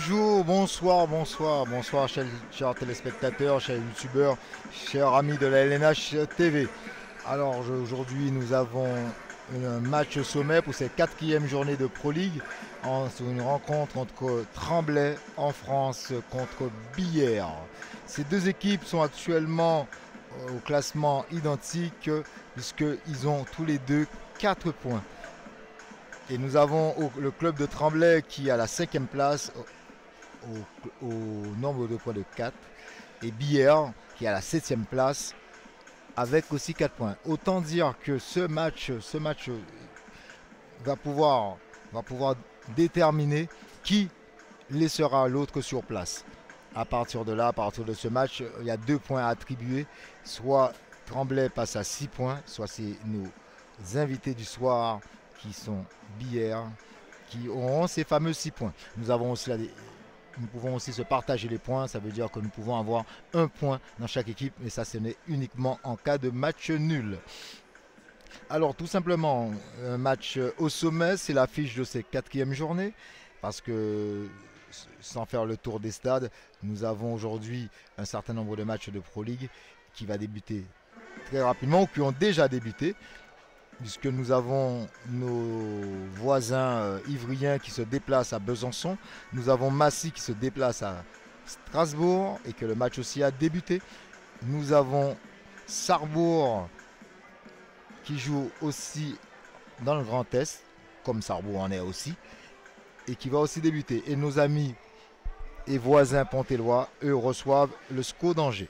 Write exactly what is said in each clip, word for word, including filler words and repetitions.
Bonjour, bonsoir, bonsoir, bonsoir, chers, chers téléspectateurs, chers youtubeurs, chers amis de la L N H T V. Alors aujourd'hui nous avons un match au sommet pour cette quatrième journée de Pro League, en, sur une rencontre entre Tremblay en France contre Billère. Ces deux équipes sont actuellement au classement identique puisqu'ils ont tous les deux quatre points. Et nous avons le club de Tremblay qui est à la cinquième place au, au nombre de points de quatre. Et Billère qui est à la septième place avec aussi quatre points. Autant dire que ce match, ce match va, pouvoir, va pouvoir déterminer qui laissera l'autre sur place. À partir de là, à partir de ce match, il y a deux points à attribuer. Soit Tremblay passe à six points, soit c'est nos invités du soir qui sont Billère, qui auront ces fameux six points. Nous, avons aussi la, nous pouvons aussi se partager les points, ça veut dire que nous pouvons avoir un point dans chaque équipe, mais ça ce n'est uniquement en cas de match nul. Alors tout simplement, un match au sommet, c'est l'affiche de cette quatrième journée, parce que sans faire le tour des stades, nous avons aujourd'hui un certain nombre de matchs de Pro League qui va débuter très rapidement, ou qui ont déjà débuté, puisque nous avons nos voisins euh, ivriens qui se déplacent à Besançon. Nous avons Massy qui se déplace à Strasbourg et que le match aussi a débuté. Nous avons Sarrebourg qui joue aussi dans le Grand Est, comme Sarrebourg en est aussi, et qui va aussi débuter. Et nos amis et voisins pontélois, eux, reçoivent le S C O d'Angers.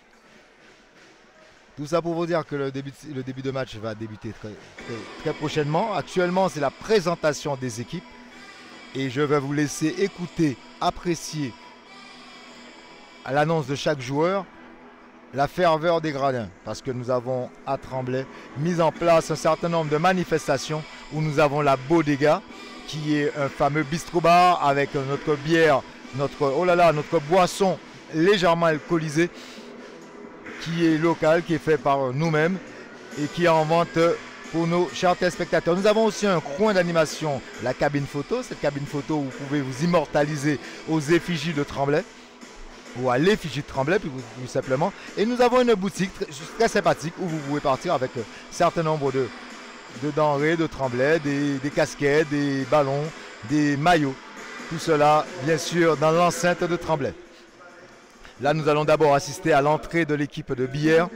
Tout ça pour vous dire que le début, le début de match va débuter très, très, très prochainement. Actuellement, c'est la présentation des équipes. Et je vais vous laisser écouter, apprécier à l'annonce de chaque joueur la ferveur des gradins. Parce que nous avons à Tremblay mis en place un certain nombre de manifestations où nous avons la Bodega, qui est un fameux bistrot-bar avec notre bière, notre, oh là là, notre boisson légèrement alcoolisée, qui est local, qui est fait par nous-mêmes et qui est en vente pour nos chers téléspectateurs. Nous avons aussi un coin d'animation, la cabine photo. Cette cabine photo où vous pouvez vous immortaliser aux effigies de Tremblay ou à l'effigie de Tremblay plus, plus simplement. Et nous avons une boutique très, très sympathique où vous pouvez partir avec un certain nombre de, de denrées de Tremblay, des, des casquettes, des ballons, des maillots. Tout cela, bien sûr, dans l'enceinte de Tremblay. Là, nous allons d'abord assister à l'entrée de l'équipe de Billère.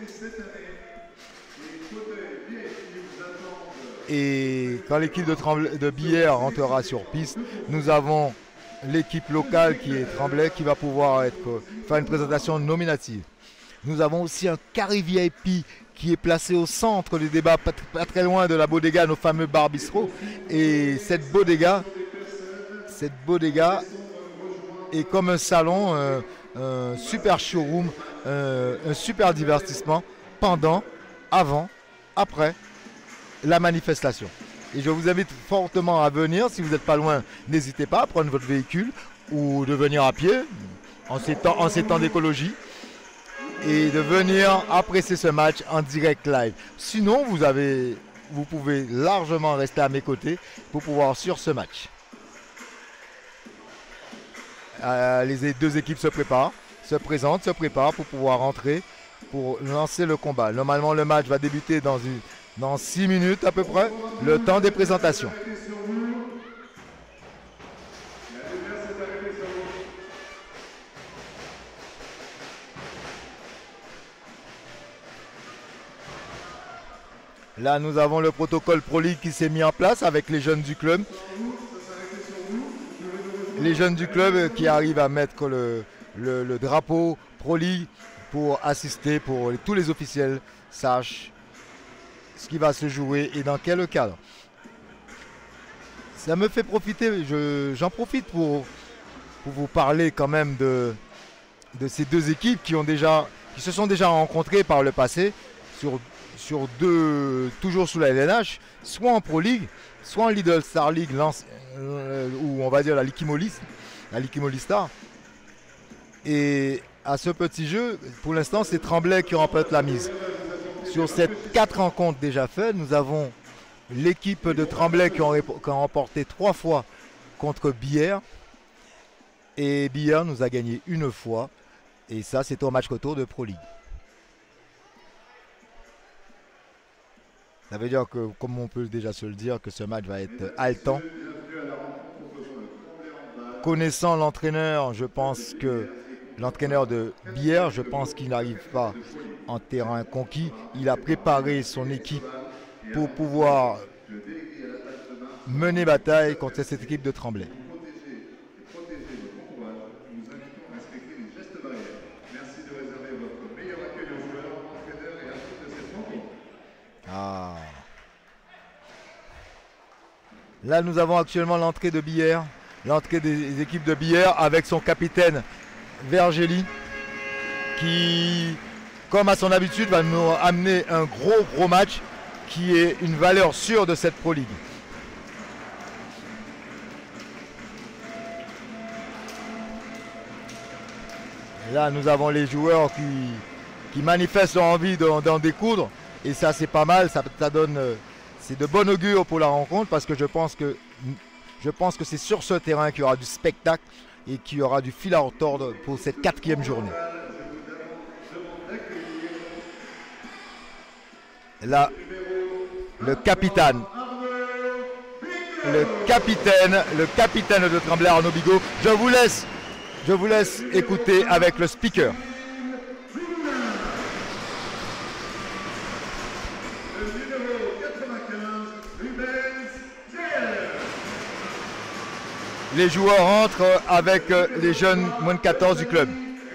Et quand l'équipe de, de Billère entrera sur piste, nous avons l'équipe locale qui est Tremblay qui va pouvoir être, faire une présentation nominative. Nous avons aussi un carré V I P qui est placé au centre du débat, pas, pas très loin de la Bodega, nos fameux bar bistrot. Et cette Bodega, cette Bodega est comme un salon, euh, un super showroom, euh, un super divertissement pendant, avant, après la manifestation. Et je vous invite fortement à venir. Si vous n'êtes pas loin, n'hésitez pas à prendre votre véhicule ou de venir à pied en ces temps, en ces temps d'écologie et de venir apprécier ce match en direct live. Sinon, vous, avez, vous pouvez largement rester à mes côtés pour pouvoir suivre ce match. Euh, les deux équipes se préparent, se présentent, se préparent pour pouvoir entrer, pour lancer le combat. Normalement, le match va débuter dans, une, dans six minutes à peu près, le temps des présentations. Là, nous avons le protocole Pro League qui s'est mis en place avec les jeunes du club. Les jeunes du club qui arrivent à mettre le, le, le drapeau Pro League pour assister, pour que tous les officiels sachent ce qui va se jouer et dans quel cadre. Ça me fait profiter, j'en profite pour, pour vous parler quand même de, de ces deux équipes qui, ont déjà, qui se sont déjà rencontrées par le passé sur, sur deux, toujours sous la L N H, soit en Pro League, soit en Lidl Star League, euh, ou on va dire la Likimolis, la Likimolis Star. Et à ce petit jeu, pour l'instant, c'est Tremblay qui remporte la mise. Sur ces quatre rencontres déjà faites, nous avons l'équipe de Tremblay qui ont, qui ont remporté trois fois contre Billère Et Billère nous a gagné une fois. Et ça, c'était au match retour de Pro League. Ça veut dire que, comme on peut déjà se le dire, que ce match va être haletant. Connaissant l'entraîneur, je pense que l'entraîneur de Billère, je pense qu'il n'arrive pas en terrain conquis. Il a préparé son équipe pour pouvoir mener bataille contre cette équipe de Tremblay. Ah. Là, nous avons actuellement l'entrée de Billère, l'entrée des équipes de Billère avec son capitaine Vergely qui, comme à son habitude, va nous amener un gros gros match qui est une valeur sûre de cette Pro League. Là, nous avons les joueurs qui, qui manifestent leur envie d'en découdre. Et ça, c'est pas mal. Ça, ça donne, c'est de bon augure pour la rencontre parce que je pense que, je pense que c'est sur ce terrain qu'il y aura du spectacle et qu'il y aura du fil à retordre pour cette quatrième journée. Là, le capitaine, le capitaine, le capitaine de Tremblay, Arnaud Bigot. Je vous laisse, je vous laisse écouter avec le speaker. Les joueurs entrent avec les jeunes moins de quatorze du club.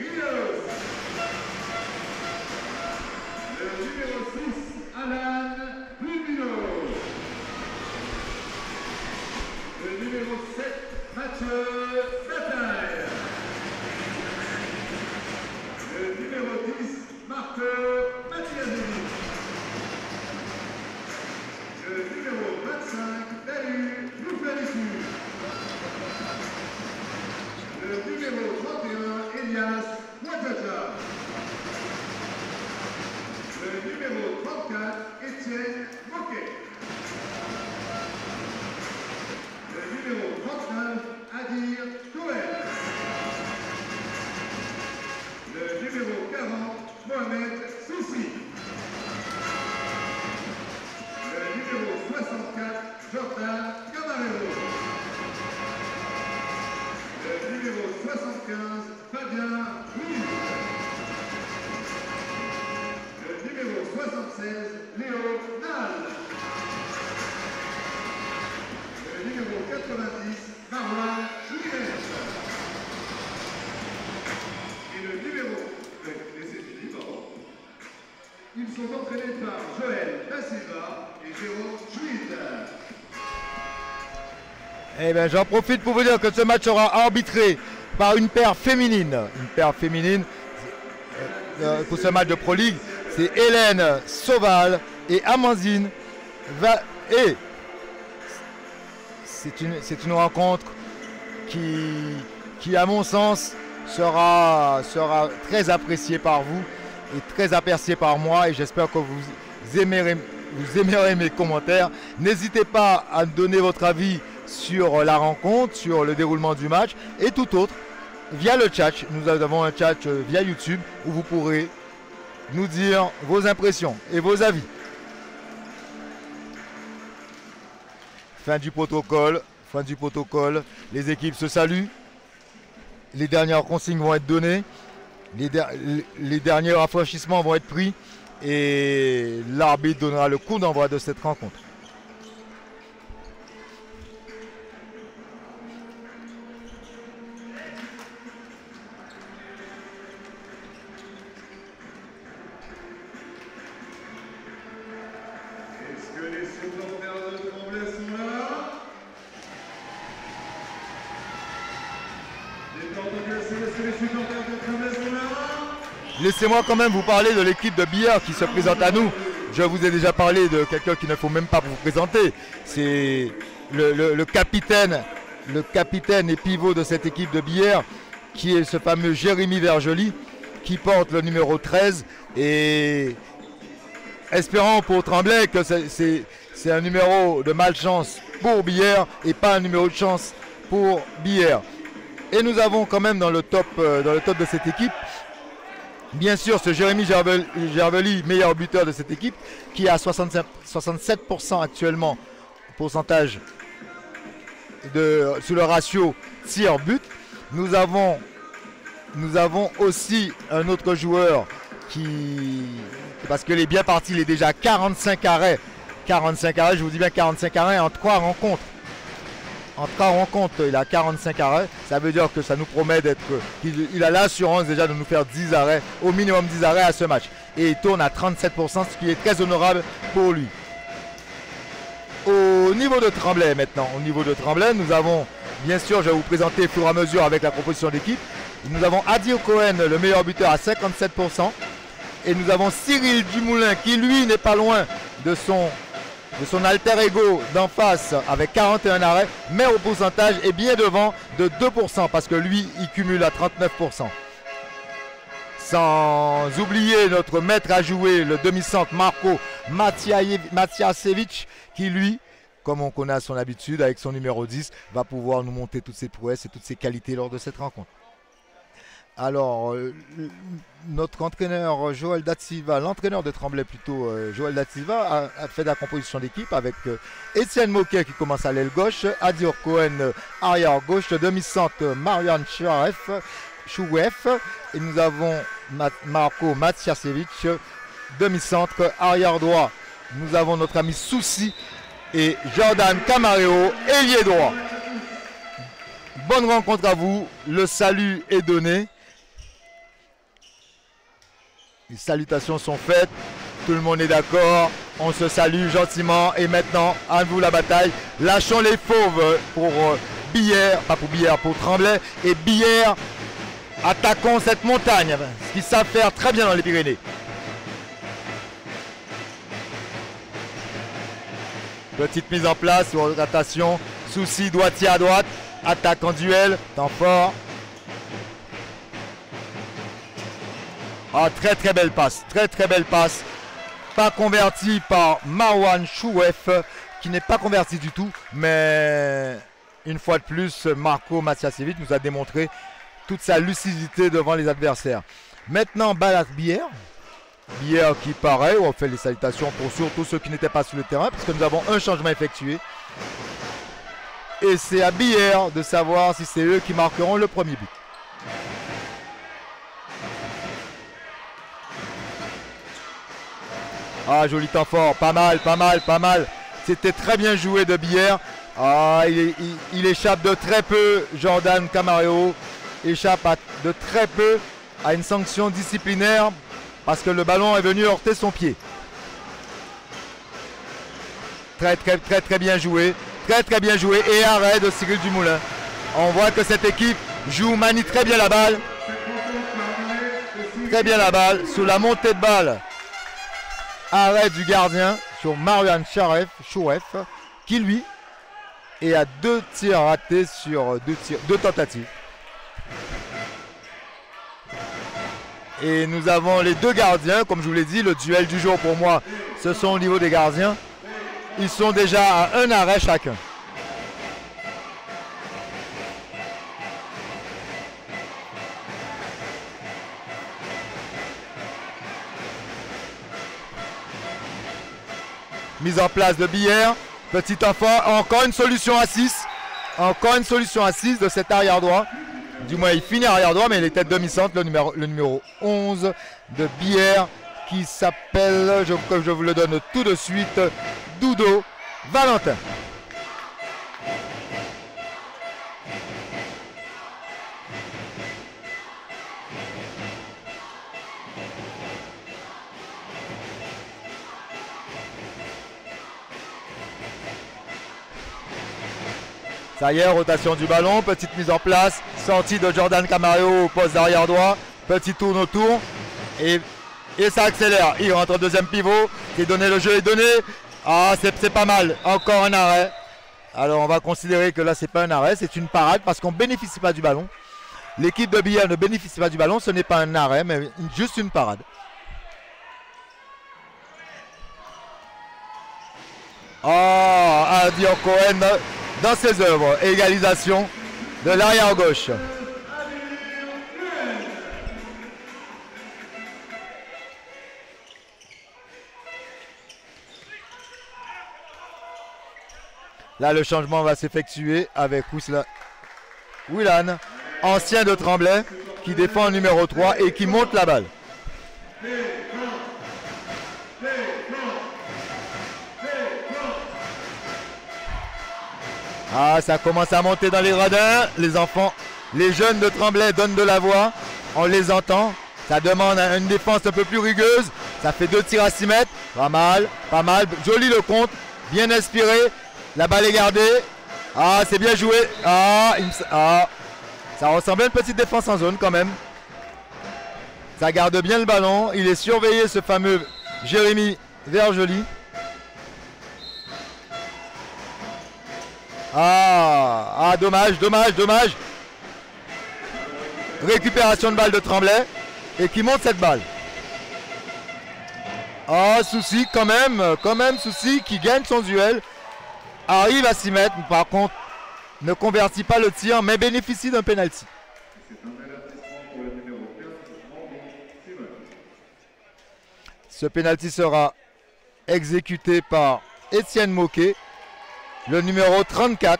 Eh bien, j'en profite pour vous dire que ce match sera arbitré par une paire féminine. Une paire féminine euh, pour ce match de Pro League. C'est Hélène Sauval et Amandine Va. Et c'est une, c'est une rencontre qui, qui, à mon sens, sera, sera très appréciée par vous et très appréciée par moi. Et j'espère que vous aimerez, vous aimerez mes commentaires. N'hésitez pas à donner votre avis sur la rencontre, sur le déroulement du match et tout autre via le chat. Nous avons un chat via YouTube où vous pourrez nous dire vos impressions et vos avis. Fin du protocole, fin du protocole, les équipes se saluent, les dernières consignes vont être données, les, der les derniers rafraîchissements vont être pris et l'arbitre donnera le coup d'envoi de cette rencontre. Laissez-moi quand même vous parler de l'équipe de Billère qui se présente à nous. Je vous ai déjà parlé de quelqu'un qu'il ne faut même pas vous présenter. C'est le, le, le capitaine, le capitaine et pivot de cette équipe de Billère, qui est ce fameux Jérémy Vergely, qui porte le numéro treize. Et espérons pour Tremblay que c'est un numéro de malchance pour Billère et pas un numéro de chance pour Billère. Et nous avons quand même dans le top, euh, dans le top de cette équipe, bien sûr, ce Jérémy Gervely, meilleur buteur de cette équipe, qui a soixante-sept pour cent actuellement, pourcentage de, sur le ratio tir-but. Nous avons, nous avons aussi un autre joueur qui, parce qu'il est bien parti, il est déjà à quarante-cinq arrêts. quarante-cinq arrêts, je vous dis bien quarante-cinq arrêts en trois rencontres. En trois rencontres, il a quarante-cinq arrêts. Ça veut dire que ça nous promet d'être. Il, il a l'assurance déjà de nous faire dix arrêts, au minimum dix arrêts à ce match. Et il tourne à trente-sept pour cent, ce qui est très honorable pour lui. Au niveau de Tremblay maintenant, au niveau de Tremblay, nous avons, bien sûr, je vais vous présenter au fur et à mesure avec la composition d'équipe. Nous avons Adir Cohen, le meilleur buteur à cinquante-sept pour cent. Et nous avons Cyril Dumoulin qui lui n'est pas loin de son, de son alter ego d'en face avec quarante et un arrêts, mais au pourcentage est bien devant de deux pour cent parce que lui il cumule à trente-neuf pour cent. Sans oublier notre maître à jouer, le demi-centre Marco Matiasevic qui lui, comme on connaît à son habitude avec son numéro dix, va pouvoir nous montrer toutes ses prouesses et toutes ses qualités lors de cette rencontre. Alors, euh, notre entraîneur Joël Dasilva, l'entraîneur de Tremblay plutôt, euh, Joël Dasilva, a, a fait la composition d'équipe avec euh, Étienne Moquet qui commence à l'aile gauche, Adir Cohen euh, arrière gauche, demi-centre Marian Chouef, Chouef, et nous avons Mat Marco Matiasevic, demi-centre arrière droit. Nous avons notre ami Souci et Jordan Camareo, ailier droit. Bonne rencontre à vous, le salut est donné. Les salutations sont faites, tout le monde est d'accord, on se salue gentiment et maintenant, à vous la bataille. Lâchons les fauves pour euh, Billère, pas pour Billère, pour Tremblay et Billère, attaquons cette montagne, ce qu'ils savent faire très bien dans les Pyrénées. Petite mise en place, rotation, Souci, doigtier à droite, attaque en duel, temps fort. Ah, très très belle passe, très très belle passe. Pas converti par Marwan Chouef, qui n'est pas converti du tout. Mais une fois de plus, Marco Matiasevic nous a démontré toute sa lucidité devant les adversaires. Maintenant, Balas Billère. Billère qui paraît, on fait les salutations pour surtout ceux qui n'étaient pas sur le terrain, parce que nous avons un changement effectué. Et c'est à Billère de savoir si c'est eux qui marqueront le premier but. Ah, joli temps fort, pas mal, pas mal, pas mal. C'était très bien joué de Billère. Ah, il, il, il échappe de très peu. Jordan Camareo échappe à, de très peu à une sanction disciplinaire parce que le ballon est venu heurter son pied. Très, très, très, très bien joué. Très, très bien joué. Et arrêt de Cyril Dumoulin. On voit que cette équipe joue, manie très bien la balle. Très bien la balle. Sous la montée de balle. Arrêt du gardien sur Marian Chouef qui lui est à deux tirs ratés sur deux, tirs, deux tentatives. Et nous avons les deux gardiens, comme je vous l'ai dit, le duel du jour pour moi, ce sont au niveau des gardiens. Ils sont déjà à un arrêt chacun. Mise en place de Billère, petit enfant, encore une solution à six. Encore une solution à six de cet arrière droit. Du moins il finit arrière droit, mais il était demi-centre, le numéro, le numéro onze de Billère, qui s'appelle, je, je vous le donne tout de suite, Doudo Valentin. Ça y est, rotation du ballon, petite mise en place, sortie de Jordan Camareo au poste d'arrière droit, petit tourne autour et, et ça accélère. Il rentre au deuxième pivot, qui donné le jeu est donné. Ah, c'est pas mal, encore un arrêt. Alors on va considérer que là c'est pas un arrêt, c'est une parade parce qu'on ne bénéficie pas du ballon. L'équipe de Billère ne bénéficie pas du ballon, ce n'est pas un arrêt mais juste une parade. Ah, Adir Cohen dans ses œuvres, égalisation de l'arrière gauche. Là, le changement va s'effectuer avec Willan, ancien de Tremblay, qui défend le numéro trois et qui monte la balle. Ah, ça commence à monter dans les gradins. Les enfants, les jeunes de Tremblay donnent de la voix. On les entend. Ça demande une défense un peu plus rigueuse. Ça fait deux tirs à six mètres. Pas mal, pas mal. Joli le compte. Bien inspiré. La balle est gardée. Ah, c'est bien joué. Ah, il me... ah, ça ressemble à une petite défense en zone quand même. Ça garde bien le ballon. Il est surveillé, ce fameux Jérémy Vergely. Ah, ah, dommage, dommage, dommage. Récupération de balle de Tremblay et qui monte cette balle. Ah, Souci quand même, quand même Souci qui gagne son duel. Arrive à s'y mettre, par contre ne convertit pas le tir mais bénéficie d'un penalty. Ce penalty sera exécuté par Étienne Moquet, le numéro trente-quatre.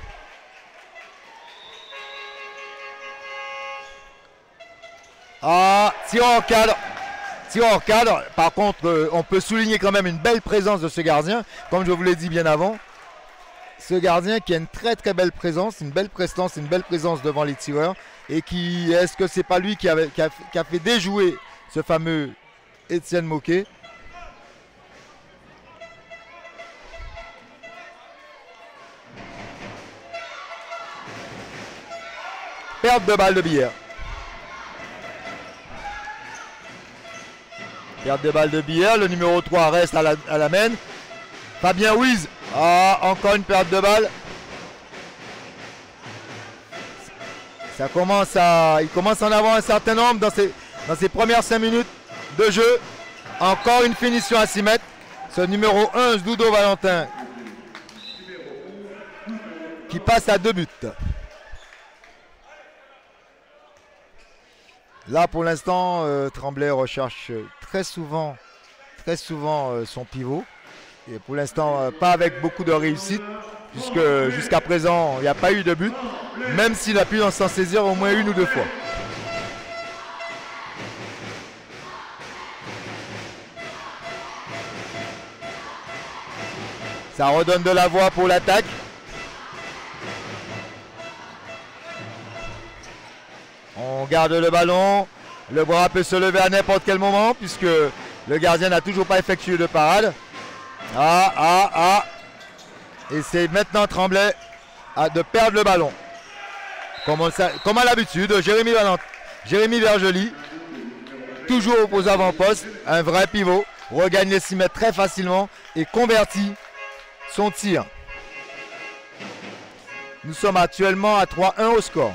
Ah, tir en cadre. Tir hors cadre. Par contre, euh, on peut souligner quand même une belle présence de ce gardien. Comme je vous l'ai dit bien avant. Ce gardien qui a une très très belle présence, une belle prestance, une belle présence devant les tireurs. Et qui, est-ce que c'est pas lui qui, avait, qui, a, qui a fait déjouer ce fameux Étienne Moquet? Perte de balle de Billère. Perte de balle de Billère. Le numéro trois reste à la, à la main. Fabien Huiz. Ah, encore une perte de balle. Ça commence à, il commence à en avoir un certain nombre dans ses, dans ses premières cinq minutes de jeu. Encore une finition à six mètres. Ce numéro un, Dudo Valentin, qui passe à deux buts. Là, pour l'instant, euh, Tremblay recherche très souvent, très souvent euh, son pivot. Et pour l'instant, euh, pas avec beaucoup de réussite, puisque jusqu'à présent, il n'y a pas eu de but, même s'il a pu s'en saisir au moins une ou deux fois. Ça redonne de la voix pour l'attaque. On garde le ballon. Le bras peut se lever à n'importe quel moment puisque le gardien n'a toujours pas effectué de parade. Ah, ah, ah. Et c'est maintenant Tremblay de perdre le ballon. Comme, on, comme à l'habitude, Jérémy, Jérémy Vergely, toujours aux avant-postes, un vrai pivot, regagne les six mètres très facilement et convertit son tir. Nous sommes actuellement à trois un au score.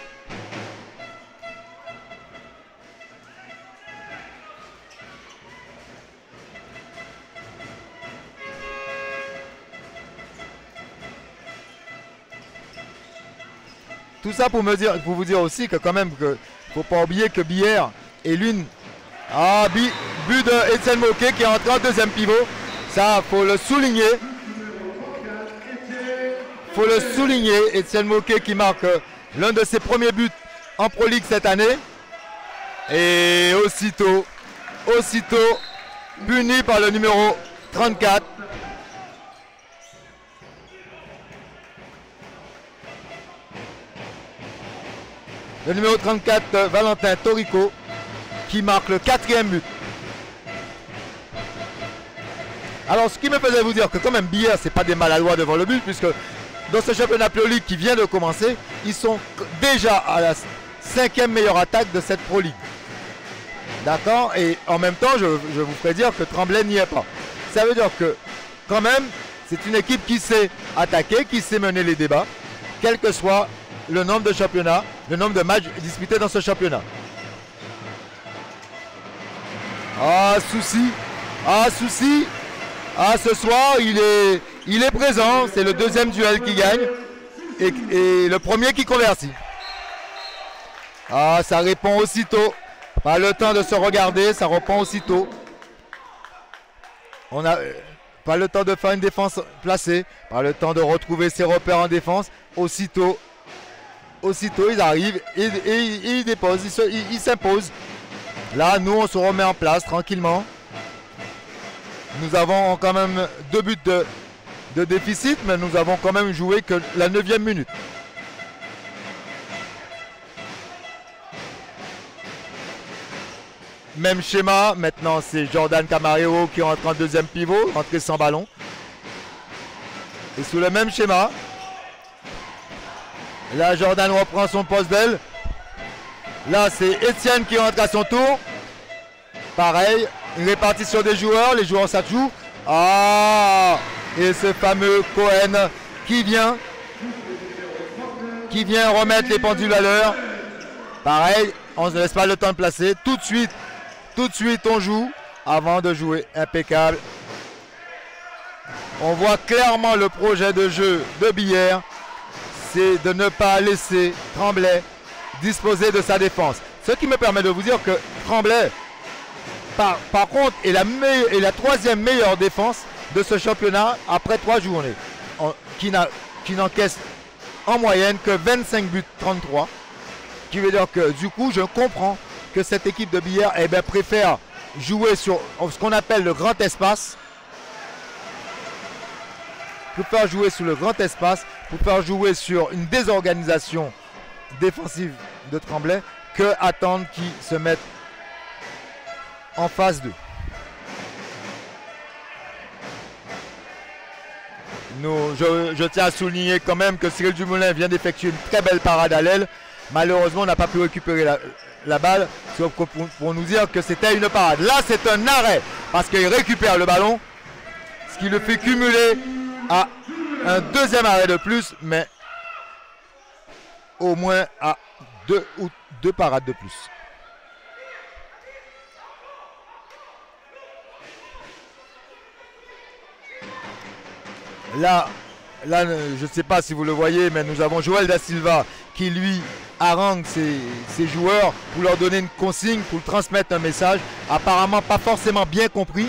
Tout ça pour me dire, pour vous dire aussi que quand même, que faut pas oublier que Billère est l'une. Ah, but de Étienne Moquet qui est entré en deuxième pivot. Ça, faut le souligner. Faut le souligner. Étienne Moquet qui marque l'un de ses premiers buts en Pro League cette année. Et aussitôt, aussitôt, puni par le numéro trente-quatre. Le numéro trente-quatre, Valentin Torico, qui marque le quatrième but. Alors, ce qui me faisait vous dire que quand même Billère, c'est pas des maladroits devant le but, puisque dans ce championnat Pro League qui vient de commencer, ils sont déjà à la cinquième meilleure attaque de cette Pro League. D'accord? Et en même temps, je, je vous ferai dire que Tremblay n'y est pas. Ça veut dire que, quand même, c'est une équipe qui sait attaquer, qui sait mener les débats, quel que soit le nombre de championnats, le nombre de matchs disputés dans ce championnat. Ah, Souci. Ah, Souci. Ah, ce soir, il est, il est présent. C'est le deuxième duel qui gagne. Et, et le premier qui convertit. Ah, ça répond aussitôt. Pas le temps de se regarder, ça répond aussitôt. On a, pas le temps de faire une défense placée, pas le temps de retrouver ses repères en défense. Aussitôt, aussitôt ils arrivent et, et, et ils déposent, ils s'imposent. Là, nous, on se remet en place tranquillement. Nous avons quand même deux buts de, de déficit, mais nous avons quand même joué que la neuvième minute. Même schéma, maintenant c'est Jordan Camarero qui rentre en deuxième pivot, rentré sans ballon. Et sous le même schéma, là Jordan reprend son poste d'aile. Là c'est Étienne qui rentre à son tour. Pareil, une répartition des joueurs, les joueurs ça joue. Ah, et ce fameux Cohen qui vient, qui vient remettre les pendules à l'heure. Pareil, on ne laisse pas le temps de placer. Tout de suite, tout de suite on joue avant de jouer. Impeccable. On voit clairement le projet de jeu de Billère, c'est de ne pas laisser Tremblay disposer de sa défense. Ce qui me permet de vous dire que Tremblay, par, par contre, est la, est la troisième meilleure défense de ce championnat après trois journées, en, qui n'encaisse en moyenne que vingt-cinq buts trente-trois. Qui veut dire que du coup, je comprends que cette équipe de Billère eh bien, préfère jouer sur ce qu'on appelle le grand espace. Pour faire jouer sur le grand espace, pour faire jouer sur une désorganisation défensive de Tremblay, que attendre qu'ils se mettent en phase deux. Nous, je, je tiens à souligner quand même que Cyril Dumoulin vient d'effectuer une très belle parade à l'aile. Malheureusement, on n'a pas pu récupérer la, la balle, sauf pour, pour nous dire que c'était une parade. Là, c'est un arrêt, parce qu'il récupère le ballon, ce qui le fait cumuler à un deuxième arrêt de plus, mais au moins à deux, ou deux parades de plus. Là, là je ne sais pas si vous le voyez, mais nous avons Joël Da Silva qui lui harangue ses, ses joueurs pour leur donner une consigne, pour transmettre un message, apparemment pas forcément bien compris.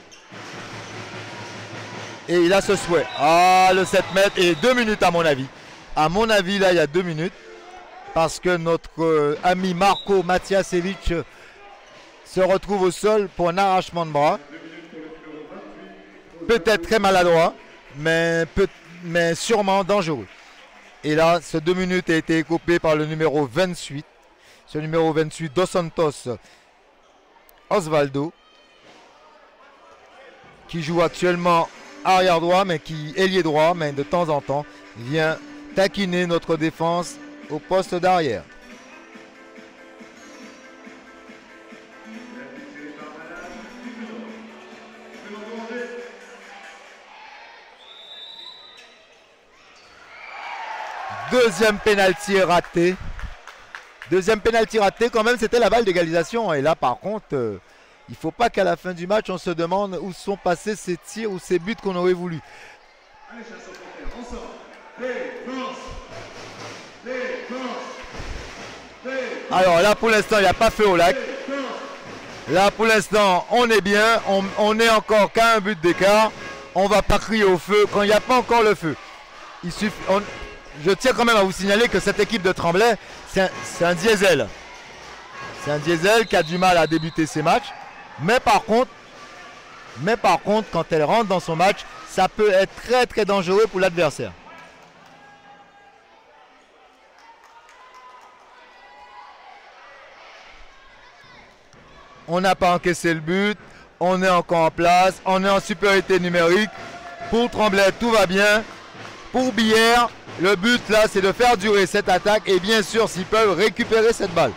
Et il a ce souhait. Ah, le sept mètres et deux minutes à mon avis. À mon avis, là, il y a deux minutes. Parce que notre euh, ami Marco Matiasevich euh, se retrouve au sol pour un arrachement de bras. Peut-être très maladroit, mais, peut, mais sûrement dangereux. Et là, ce deux minutes a été écopé par le numéro vingt-huit. Ce numéro vingt-huit, Dos Santos Osvaldo, qui joue actuellement arrière droit, mais qui ailier droit, mais de temps en temps vient taquiner notre défense au poste d'arrière. Deuxième pénalty raté. Deuxième pénalty raté, quand même, c'était la balle d'égalisation. Et là, par contre, euh, il ne faut pas qu'à la fin du match, on se demande où sont passés ces tirs ou ces buts qu'on aurait voulu. Alors là, pour l'instant, il n'y a pas feu au lac. Là, pour l'instant, on est bien. On, on est encore qu'à un but d'écart. On ne va pas crier au feu quand il n'y a pas encore le feu. Il suffit... On, je tiens quand même à vous signaler que cette équipe de Tremblay, c'est un, un diesel. C'est un diesel qui a du mal à débuter ses matchs. Mais par contre, mais par contre, quand elle rentre dans son match, ça peut être très très dangereux pour l'adversaire. On n'a pas encaissé le but. On est encore en place. On est en supériorité numérique. Pour Tremblay, tout va bien. Pour Billère, le but là, c'est de faire durer cette attaque. Et bien sûr, s'ils peuvent récupérer cette balle.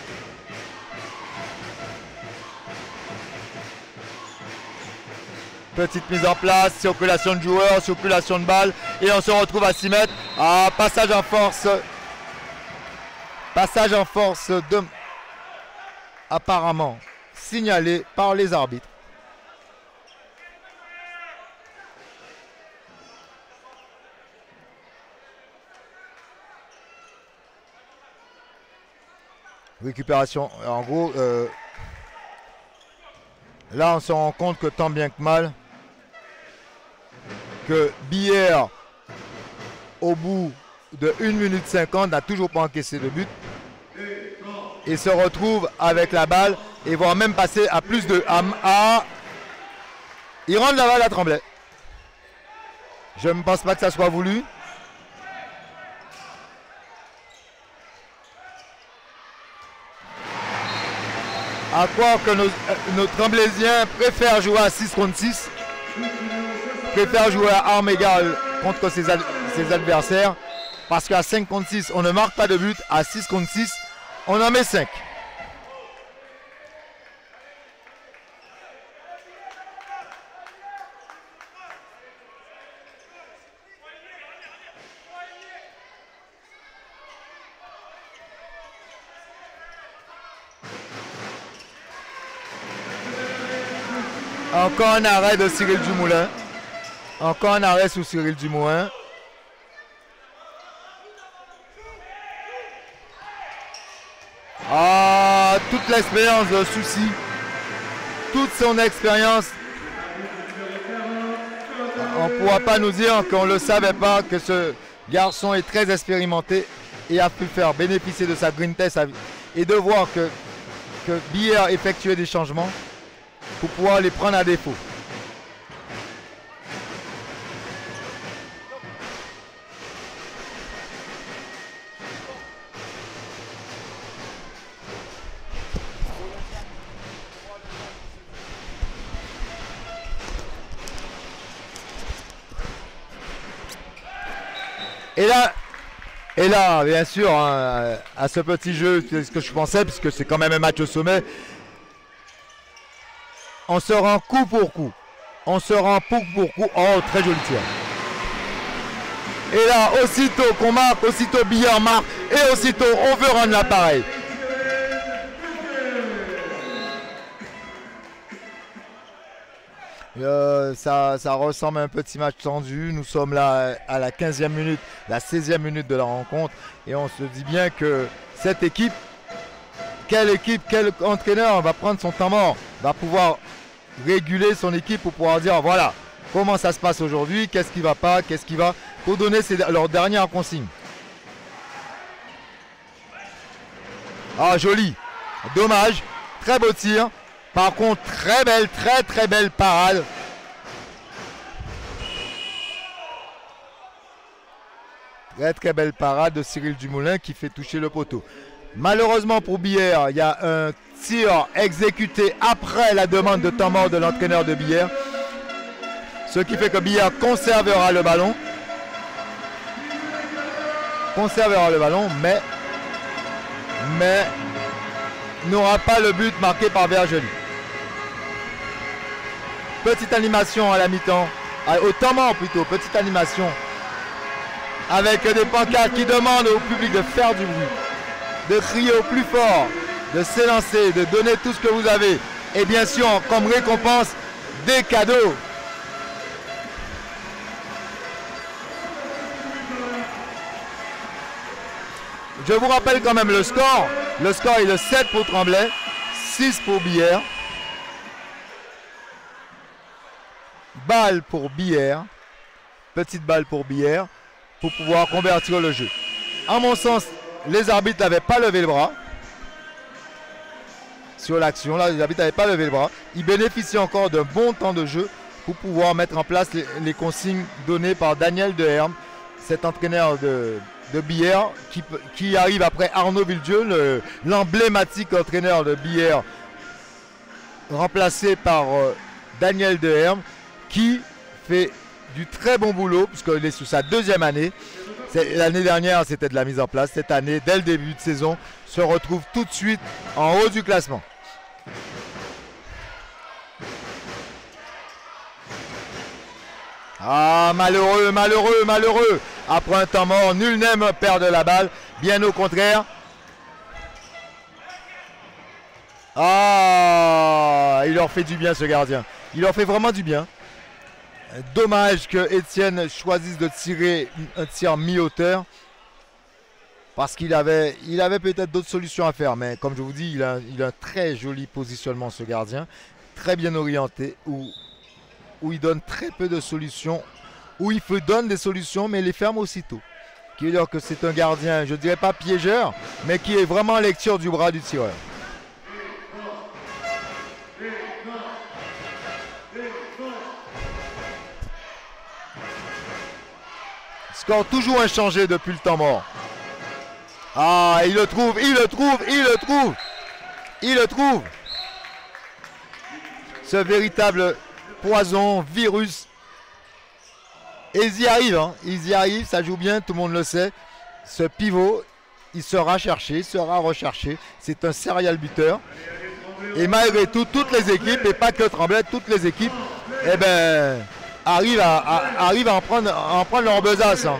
Petite mise en place, circulation de joueurs, circulation de balles. Et on se retrouve à six mètres. Ah, passage en force. Passage en force de... apparemment signalé par les arbitres. Récupération. En gros, euh, là on se rend compte que tant bien que mal, que Billère, au bout de une minute cinquante, n'a toujours pas encaissé de but. Et se retrouve avec la balle et voire même passer à plus de... À, à, il rentre la balle à Tremblay. Je ne pense pas que ça soit voulu. À croire que nos, nos Tremblaysiens préfèrent jouer à six contre six, préfèrent jouer à armes égales contre ses, ad, ses adversaires, parce qu'à cinq contre six, on ne marque pas de but, à six contre six, on en met cinq. Encore un arrêt de Cyril Dumoulin. Encore un arrêt sous Cyril Dumoulin. Ah, toute l'expérience de Souci. Toute son expérience. On ne pourra pas nous dire qu'on ne le savait pas, que ce garçon est très expérimenté et a pu faire bénéficier de sa green test et de voir que, que Billère effectuait des changements pour pouvoir les prendre à défaut. Et là, et là, bien sûr, hein, à ce petit jeu, c'est ce que je pensais, puisque c'est quand même un match au sommet. On se rend coup pour coup. On se rend coup pour coup. Oh, très joli tir. Et là, aussitôt qu'on marque, aussitôt Billère marque, et aussitôt on veut rendre l'appareil. Euh, ça, ça ressemble à un petit match tendu. Nous sommes là à la quinzième minute, la seizième minute de la rencontre. Et on se dit bien que cette équipe, quelle équipe, quel entraîneur va prendre son temps mort, va pouvoir réguler son équipe pour pouvoir dire voilà comment ça se passe aujourd'hui, qu'est-ce qui va pas, qu'est-ce qui va, pour donner ses, leur dernière consigne. Ah, joli, dommage, très beau tir. Par contre, très belle, très très belle parade. Très très belle parade de Cyril Dumoulin qui fait toucher le poteau. Malheureusement pour Billère, il y a un tir exécuté après la demande de temps mort de l'entraîneur de Billère. Ce qui fait que Billère conservera le ballon. Conservera le ballon, mais, mais n'aura pas le but marqué par Vergely. Petite animation à la mi-temps, au temps mort plutôt, petite animation avec des pancartes qui demandent au public de faire du bruit, de crier au plus fort, de s'élancer, de donner tout ce que vous avez. Et bien sûr, comme récompense, des cadeaux. Je vous rappelle quand même le score. Le score est de sept pour Tremblay, six pour Billère. Balle pour Billère. Petite balle pour Billère pour pouvoir convertir le jeu. À mon sens, les arbitres n'avaient pas levé le bras sur l'action. Là, les arbitres n'avaient pas levé le bras. Ils bénéficient encore d'un bon temps de jeu pour pouvoir mettre en place les, les consignes données par Daniel Deherme, cet entraîneur de, de Billère, qui, qui arrive après Arnaud Villedieu, l'emblématique entraîneur de Billère, remplacé par euh, Daniel Deherme, qui fait du très bon boulot puisqu'il est sur sa deuxième année. L'année dernière, c'était de la mise en place. Cette année, dès le début de saison, se retrouve tout de suite en haut du classement. Ah, malheureux, malheureux, malheureux. Après un temps mort, nul n'aime perdre la balle. Bien au contraire. Ah, il leur fait du bien, ce gardien. Il leur fait vraiment du bien. Dommage que Étienne choisisse de tirer un tir mi-hauteur. Parce qu'il avait, il avait peut-être d'autres solutions à faire. Mais comme je vous dis, il a, il a un très joli positionnement, ce gardien. Très bien orienté. Où, où il donne très peu de solutions où il faut donner des solutions, mais il les ferme aussitôt. Qui veut dire que c'est un gardien, je ne dirais pas piégeur, mais qui est vraiment en lecture du bras du tireur. Score toujours inchangé depuis le temps mort. Ah, il le trouve, il le trouve, il le trouve. Il le trouve. Ce véritable poison, virus. Et ils y arrivent, hein. Ils y arrivent, ça joue bien, tout le monde le sait. Ce pivot, il sera cherché, sera recherché. C'est un serial buteur. Et malgré tout, toutes les équipes, et pas que Tremblay, toutes les équipes, eh ben, arrivent à, à, arrivent à, en, prendre, à en prendre leur besace. Hein.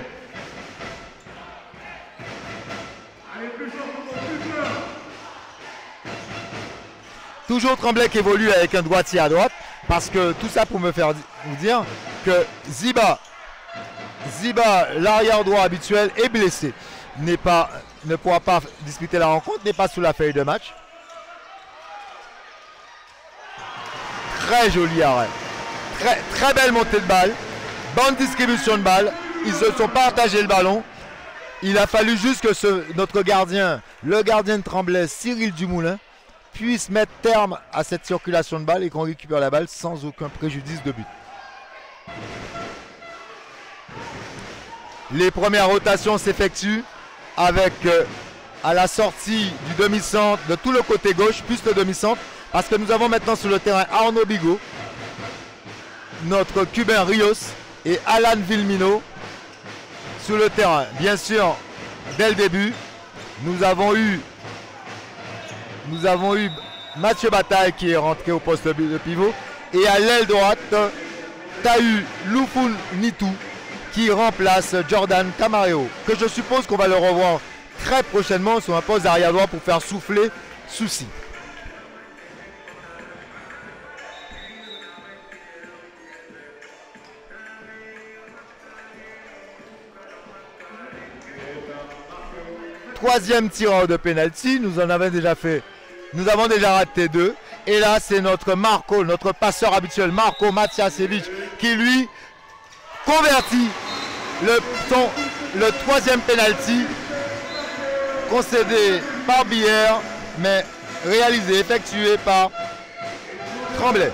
Toujours Tremblay qui évolue avec un droitier à droite, parce que tout ça pour me faire vous dire que Ziba, Ziba, l'arrière droit habituel, est blessé. N'est pas, ne pourra pas disputer la rencontre, n'est pas sous la feuille de match. Très joli arrêt. Très, très belle montée de balle. Bonne distribution de balle. Ils se sont partagés le ballon. Il a fallu juste que ce, notre gardien, le gardien de Tremblay, Cyril Dumoulin, puisse mettre terme à cette circulation de balle et qu'on récupère la balle sans aucun préjudice de but. Les premières rotations s'effectuent avec euh, à la sortie du demi-centre, de tout le côté gauche, plus le demi-centre, parce que nous avons maintenant sur le terrain Arnaud Bigot, notre Cubain Rios et Alan Vilmino sur le terrain. Bien sûr, dès le début, nous avons eu Nous avons eu Mathieu Bataille qui est rentré au poste de pivot. Et à l'aile droite, tu as eu Lufun Nitu qui remplace Jordan Camareo. Que je suppose qu'on va le revoir très prochainement sur un poste d'arrière droit pour faire souffler Souci. Troisième tireur de pénalty, nous en avons déjà fait, nous avons déjà raté deux. Et là, c'est notre Marco, notre passeur habituel, Marco Matsiasevic, qui lui convertit le, son, le troisième pénalty concédé par Bière, mais réalisé, effectué par Tremblay.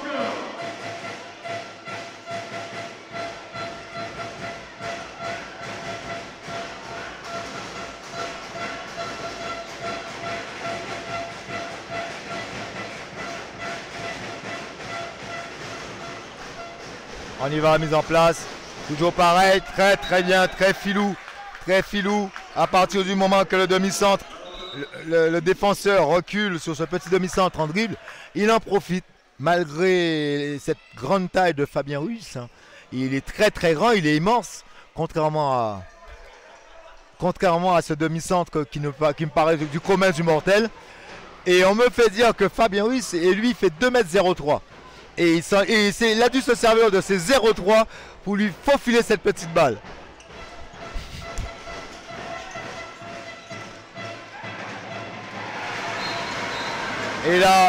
On y va, la mise en place. Toujours pareil, très très bien, très filou. Très filou. À partir du moment que le demi-centre, le, le, le défenseur recule sur ce petit demi-centre en dribble, il en profite. Malgré cette grande taille de Fabien Ruiz, hein, il est très très grand, il est immense. Contrairement à, contrairement à ce demi-centre qui, ne, qui me paraît du commun du mortel. Et on me fait dire que Fabien Ruiz, et lui, fait deux mètres zéro trois. Et, il, et il a dû se servir de ses zéro trois pour lui faufiler cette petite balle. Et là,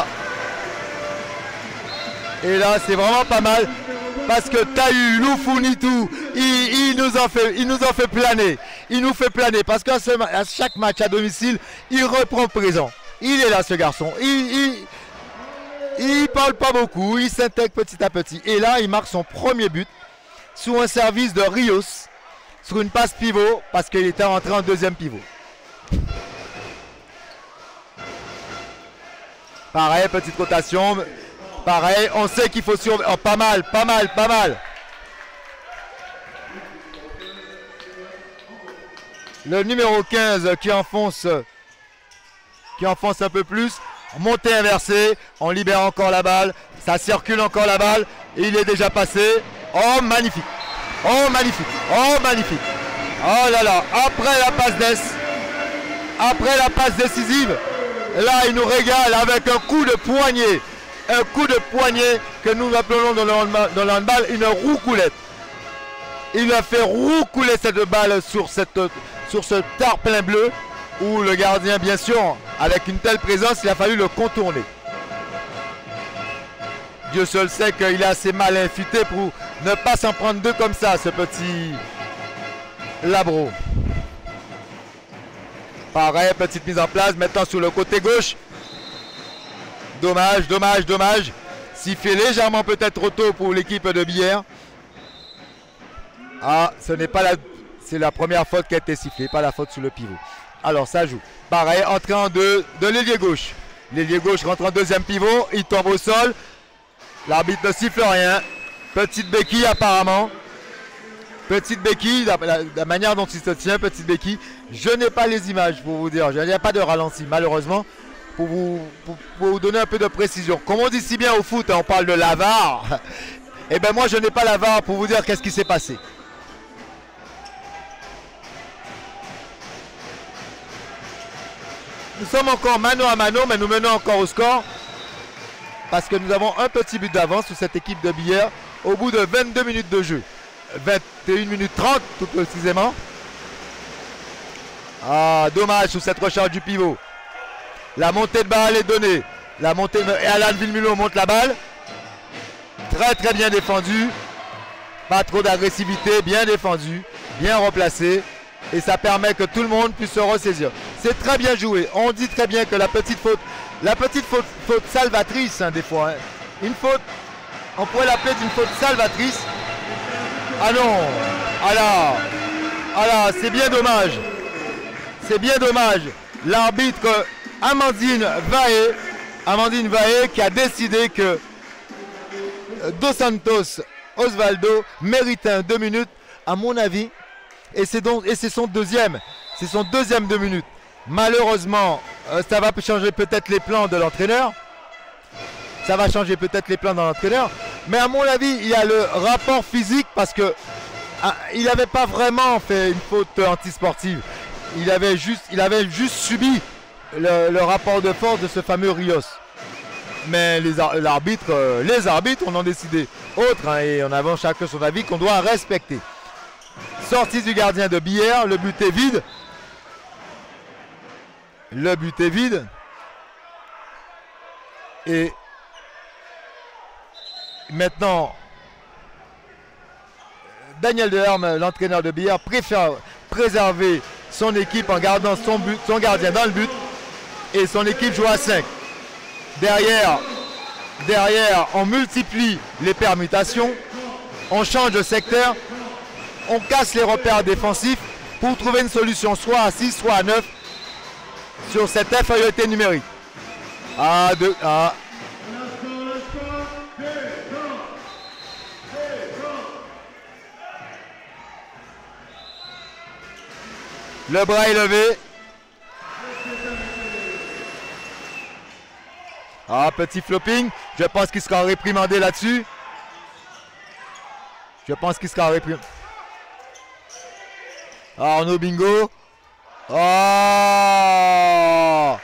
et là c'est vraiment pas mal parce que t'as eu Lufun Nitu, il, il, nous en fait, il nous en fait planer. Il nous fait planer parce qu'à chaque match à domicile, il reprend présent. Il est là ce garçon. Il, il, Il parle pas beaucoup, il s'intègre petit à petit. Et là, il marque son premier but sur un service de Rios, sur une passe pivot, parce qu'il était rentré en deuxième pivot. Pareil, petite rotation. Pareil, on sait qu'il faut surveiller. Oh, pas mal, pas mal, pas mal. Le numéro quinze qui enfonce, qui enfonce un peu plus. Montée inversée, on libère encore la balle, ça circule encore la balle, et il est déjà passé. Oh magnifique, oh magnifique, oh magnifique. Oh là là, après la passe d'Es, après la passe décisive, là il nous régale avec un coup de poignet, un coup de poignet que nous appelons dans le handball, dans le handball une roucoulette. Il a fait roucouler cette balle sur, cette, sur ce tarpin bleu, où le gardien, bien sûr, avec une telle présence, il a fallu le contourner. Dieu seul sait qu'il est assez mal infiltré pour ne pas s'en prendre deux comme ça, ce petit Labro. Pareil, petite mise en place, maintenant sur le côté gauche. Dommage, dommage, dommage. Sifflé légèrement peut-être trop tôt pour l'équipe de Billère. Ah, ce n'est pas la... C'est la première faute qui a été sifflée, pas la faute sous le pivot. Alors ça joue. Pareil, entrée en deux de l'ailier gauche. L'ailier gauche rentre en deuxième pivot, il tombe au sol. L'arbitre ne siffle rien. Petite béquille apparemment. Petite béquille, la, la, la manière dont il se tient, petite béquille. Je n'ai pas les images pour vous dire, il n'y a pas de ralenti malheureusement. Pour vous, pour, pour vous donner un peu de précision. Comme on dit si bien au foot, hein, on parle de la V A R. Et bien moi je n'ai pas la V A R pour vous dire qu'est-ce qui s'est passé. Nous sommes encore mano à mano, mais nous menons encore au score. Parce que nous avons un petit but d'avance sur cette équipe de Billère au bout de vingt-deux minutes de jeu. vingt et une minutes trente tout précisément. Ah, dommage sur cette recharge du pivot. La montée de balle est donnée. La montée de... Et Alan Villemulot monte la balle. Très très bien défendu. Pas trop d'agressivité, bien défendu. Bien replacé. Et ça permet que tout le monde puisse se ressaisir. C'est très bien joué. On dit très bien que la petite faute, la petite faute, faute salvatrice hein, des fois. Hein. Une faute, on pourrait l'appeler une faute salvatrice. Ah non, ah là, ah là, c'est bien dommage. C'est bien dommage. L'arbitre Amandine Vaé, Amandine Vaé qui a décidé que Dos Santos Osvaldo méritait un deux minutes, à mon avis. Et c'est donc et c'est son deuxième, c'est son deuxième deux minutes. Malheureusement, euh, ça va changer peut-être les plans de l'entraîneur. Ça va changer peut-être les plans de l'entraîneur. Mais à mon avis, il y a le rapport physique parce que ah, il n'avait pas vraiment fait une faute antisportive. Il avait juste, il avait juste subi le, le rapport de force de ce fameux Rios. Mais les l'arbitre, euh, les arbitres, on en décidé autre hein, et on avait chacun son avis qu'on doit respecter. Sortie du gardien de Billère, le but est vide. Le but est vide. Et maintenant, Daniel Deherme, l'entraîneur de Billère, préfère préserver son équipe en gardant son, but, son gardien dans le but. Et son équipe joue à cinq. Derrière, derrière, on multiplie les permutations. On change de secteur. On casse les repères défensifs pour trouver une solution soit à six, soit à neuf sur cette infériorité numérique. Ah, deux, ah. Le bras est levé. Ah, petit flopping. Je pense qu'il sera réprimandé là-dessus. Je pense qu'il sera réprimandé. Arnaud Bingo. Oh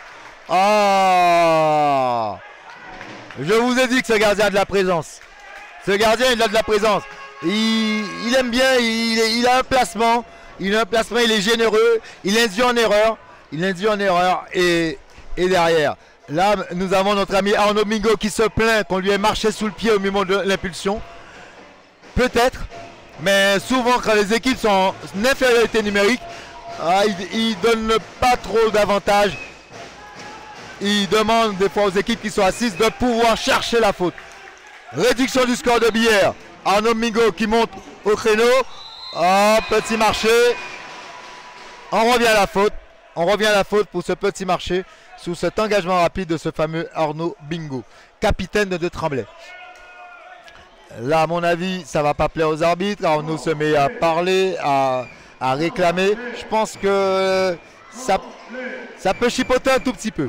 oh Je vous ai dit que ce gardien a de la présence. Ce gardien il a de la présence. Il, il aime bien, il, il a un placement. Il a un placement, il est généreux. Il induit en erreur. Il induit en erreur. Et, et derrière, là, nous avons notre ami Arnaud Bingo qui se plaint qu'on lui ait marché sous le pied au moment de l'impulsion. Peut-être. Mais souvent, quand les équipes sont en infériorité numérique, ah, ils ne donnent pas trop d'avantages. Ils demandent des fois aux équipes qui sont assises de pouvoir chercher la faute. Réduction du score de Billère. Arnaud Mingo qui monte au créneau. Oh, petit marché. On revient à la faute. On revient à la faute pour ce petit marché sous cet engagement rapide de ce fameux Arnaud Bingo, capitaine de Tremblay. Là, à mon avis, ça ne va pas plaire aux arbitres. Arnaud se met à parler, à, à réclamer. Je pense que ça, ça peut chipoter un tout petit peu.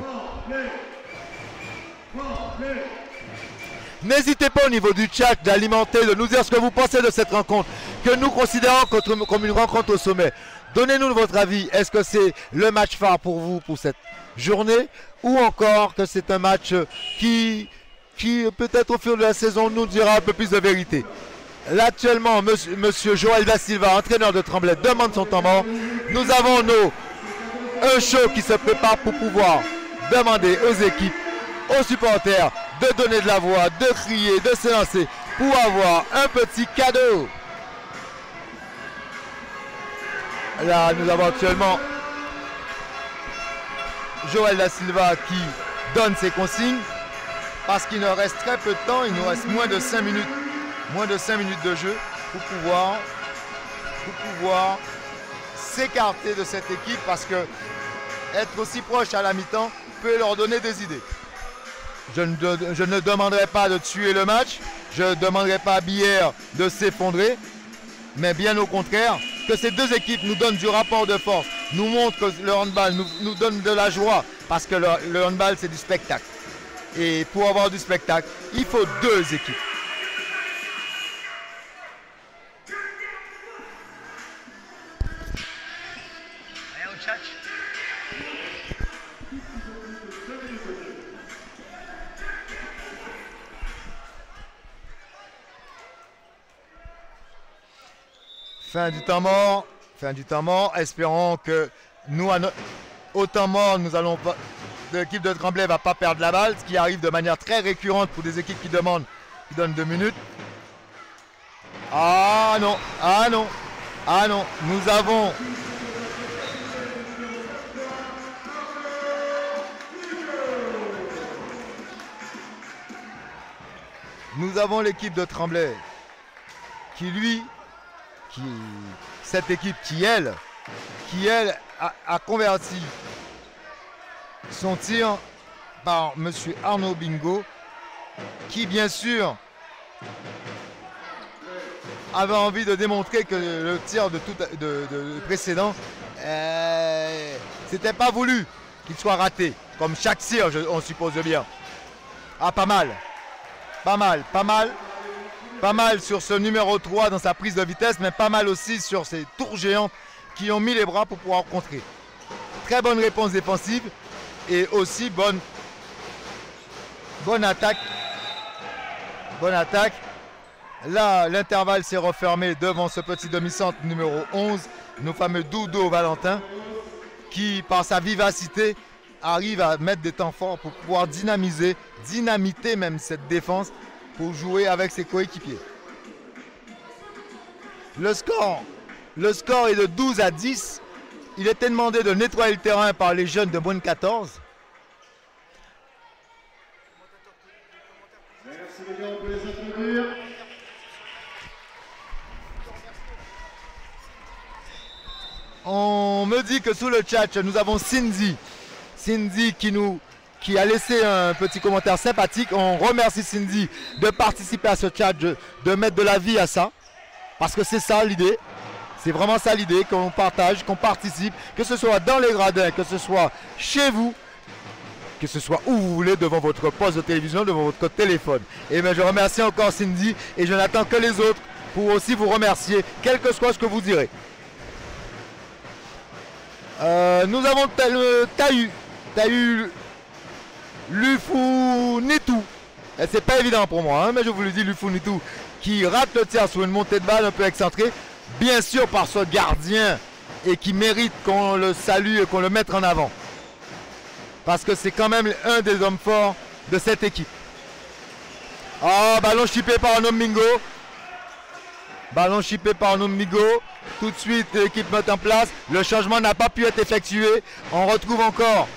N'hésitez pas au niveau du chat d'alimenter, de nous dire ce que vous pensez de cette rencontre, que nous considérons comme une rencontre au sommet. Donnez-nous votre avis. Est-ce que c'est le match phare pour vous pour cette journée ou encore que c'est un match qui... qui peut-être au fil de la saison nous dira un peu plus de vérité. Là actuellement, monsieur, monsieur Joël Da Silva, entraîneur de Tremblay, demande son temps mort. Nous avons nos, un show qui se prépare pour pouvoir demander aux équipes, aux supporters de donner de la voix, de crier, de s'élancer pour avoir un petit cadeau. Là, nous avons actuellement Joël Da Silva qui donne ses consignes parce qu'il nous reste très peu de temps, il nous reste moins de cinq minutes, moins de cinq minutes de jeu pour pouvoir, pour pouvoir s'écarter de cette équipe parce que être aussi proche à la mi-temps peut leur donner des idées. Je ne, je ne demanderai pas de tuer le match, je ne demanderai pas à Billère de s'effondrer, mais bien au contraire, que ces deux équipes nous donnent du rapport de force, nous montrent que le handball nous, nous donne de la joie, parce que le, le handball c'est du spectacle. Et pour avoir du spectacle, il faut deux équipes. Fin du temps mort, fin du temps mort, espérons que nous, à no au temps mort, nous allons pas, l'équipe de Tremblay ne va pas perdre la balle, ce qui arrive de manière très récurrente pour des équipes qui demandent, qui donnent deux minutes. Ah non, ah non, ah non, nous avons... Nous avons l'équipe de Tremblay qui lui... Qui, cette équipe qui elle, qui elle a, a converti son tir par monsieur Arnaud Bingo, qui bien sûr avait envie de démontrer que le tir de tout de, de précédent, euh, c'était pas voulu qu'il soit raté, comme chaque tir, je, on suppose bien. Ah, pas mal, pas mal, pas mal. Pas mal sur ce numéro trois dans sa prise de vitesse, mais pas mal aussi sur ces tours géantes qui ont mis les bras pour pouvoir contrer. Très bonne réponse défensive et aussi bonne, bonne attaque. Bonne attaque. Là, l'intervalle s'est refermé devant ce petit demi-centre numéro onze, nos fameux Doudou Valentin, qui par sa vivacité arrive à mettre des temps forts pour pouvoir dynamiser, dynamiter même cette défense, pour jouer avec ses coéquipiers. Le score, le score est de douze à dix. Il était demandé de nettoyer le terrain par les jeunes de moins de quatorze. Merci les gars, on peut les applaudir. On me dit que sous le chat, nous avons Cindy. Cindy qui nous... qui a laissé un petit commentaire sympathique. On remercie Cindy de participer à ce chat, de, de mettre de la vie à ça. Parce que c'est ça l'idée. C'est vraiment ça l'idée, qu'on partage, qu'on participe, que ce soit dans les gradins, que ce soit chez vous, que ce soit où vous voulez, devant votre poste de télévision, devant votre téléphone. Et bien je remercie encore Cindy et je n'attends que les autres pour aussi vous remercier, quel que soit ce que vous direz. Euh, nous avons Tahu. Tahu. Lufunitu, et c'est pas évident pour moi, hein, mais je vous le dis, Lufunitu qui rate le tir sur une montée de balle un peu excentrée, bien sûr par ce gardien, et qui mérite qu'on le salue et qu'on le mette en avant. Parce que c'est quand même un des hommes forts de cette équipe. Ah, ballon chippé par Arnaud Mingo. Ballon chippé par Arnaud Mingo. Tout de suite, l'équipe met en place. Le changement n'a pas pu être effectué. On retrouve encore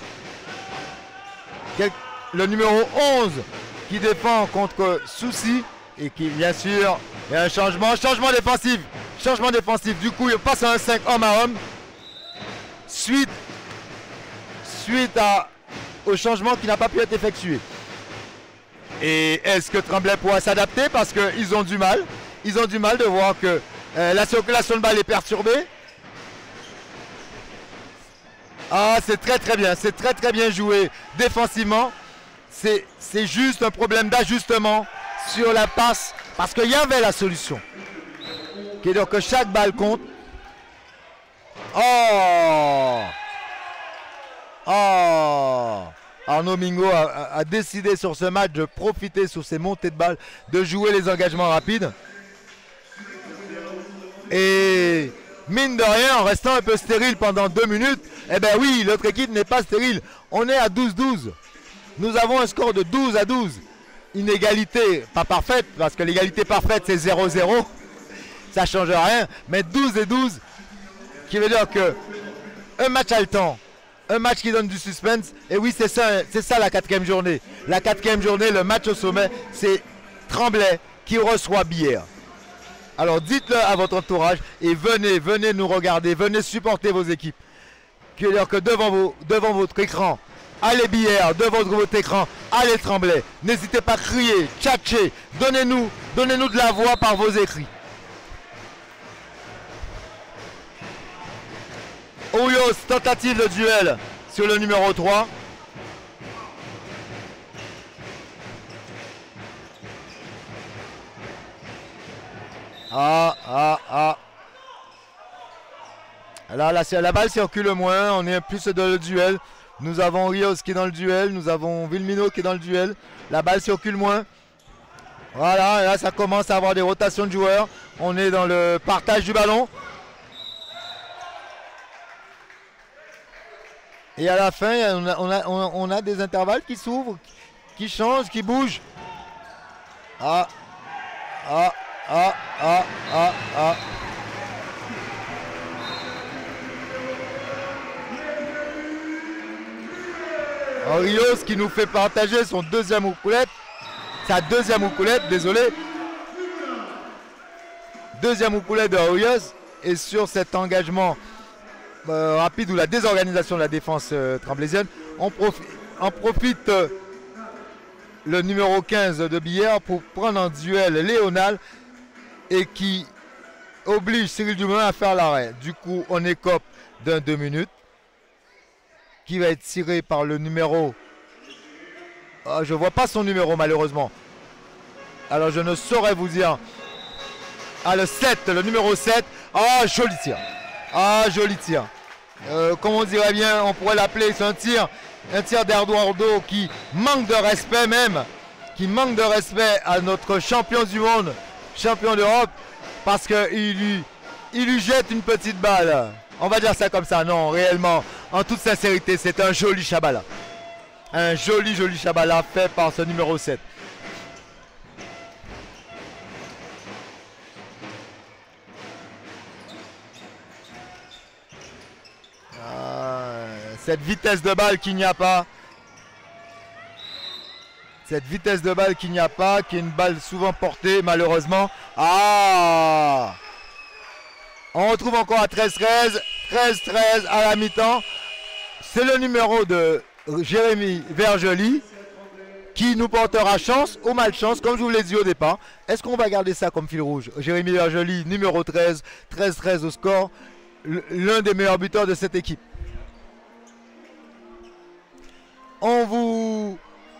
le numéro onze qui défend contre Souci et qui bien sûr il y a un changement, changement défensif, changement défensif, du coup il passe à un cinq homme à homme suite, suite à, au changement qui n'a pas pu être effectué. Et est-ce que Tremblay pourra s'adapter parce qu'ils ont du mal, ils ont du mal de voir que euh, la circulation de balle est perturbée. Ah, c'est très très bien, c'est très très bien joué défensivement. C'est juste un problème d'ajustement sur la passe parce qu'il y avait la solution. Qui est donc que chaque balle compte. Oh Oh Arnaud Mingo a, a, a décidé sur ce match de profiter sur ses montées de balles, de jouer les engagements rapides. Et mine de rien, en restant un peu stérile pendant deux minutes, eh bien oui, l'autre équipe n'est pas stérile. On est à douze douze. Nous avons un score de douze à douze. une égalité, pas parfaite, parce que l'égalité parfaite c'est zéro zéro, ça ne change rien, mais douze et douze, qui veut dire que un match haletant, un match qui donne du suspense, et oui c'est ça, c'est ça la quatrième journée. La quatrième journée, le match au sommet, c'est Tremblay qui reçoit Billère. Alors dites-le à votre entourage et venez, venez nous regarder, venez supporter vos équipes. Qui veut dire que devant, vos, devant votre écran, allez Billère, devant votre écran, allez Tremblay. N'hésitez pas à crier, tchatcher, donnez-nous, donnez-nous de la voix par vos écrits. Ouyos, tentative de duel sur le numéro trois. Ah, ah, ah. Là, la, la balle circule moins, on est plus dans le duel. Nous avons Rios qui est dans le duel, nous avons Vilmino qui est dans le duel. La balle circule moins. Voilà, là ça commence à avoir des rotations de joueurs. On est dans le partage du ballon. Et à la fin, on a, on a, on a des intervalles qui s'ouvrent, qui changent, qui bougent. Ah, ah, ah, ah, ah, ah. Rios qui nous fait partager son deuxième oucoulette. Sa deuxième oucoulette, désolé. Deuxième oucoulette de Rios. Et sur cet engagement euh, rapide ou la désorganisation de la défense euh, tremblésienne, on, profi on profite euh, le numéro quinze de Billère pour prendre en duel Léonal et qui oblige Cyril Dumoulin à faire l'arrêt. Du coup, on écope d'un deux minutes, qui va être tiré par le numéro. Oh, je ne vois pas son numéro malheureusement. Alors je ne saurais vous dire. Ah, le sept, le numéro sept. Ah, joli tir. Ah, joli tir. Euh, comme on dirait bien, on pourrait l'appeler, c'est un tir, un tir d'Eduardo qui manque de respect même, qui manque de respect à notre champion du monde, champion d'Europe, parce qu'il lui, il lui jette une petite balle. On va dire ça comme ça, non, réellement, en toute sincérité, c'est un joli Chabala. Un joli, joli Chabala fait par ce numéro sept. Ah, cette vitesse de balle qu'il n'y a pas. Cette vitesse de balle qu'il n'y a pas, qui est une balle souvent portée, malheureusement. Ah! On retrouve encore à treize treize, treize treize à la mi-temps. C'est le numéro de Jérémy Vergely qui nous portera chance ou malchance, comme je vous l'ai dit au départ. Est-ce qu'on va garder ça comme fil rouge? Jérémy Vergely, numéro treize, treize treize au score, l'un des meilleurs buteurs de cette équipe. On vous...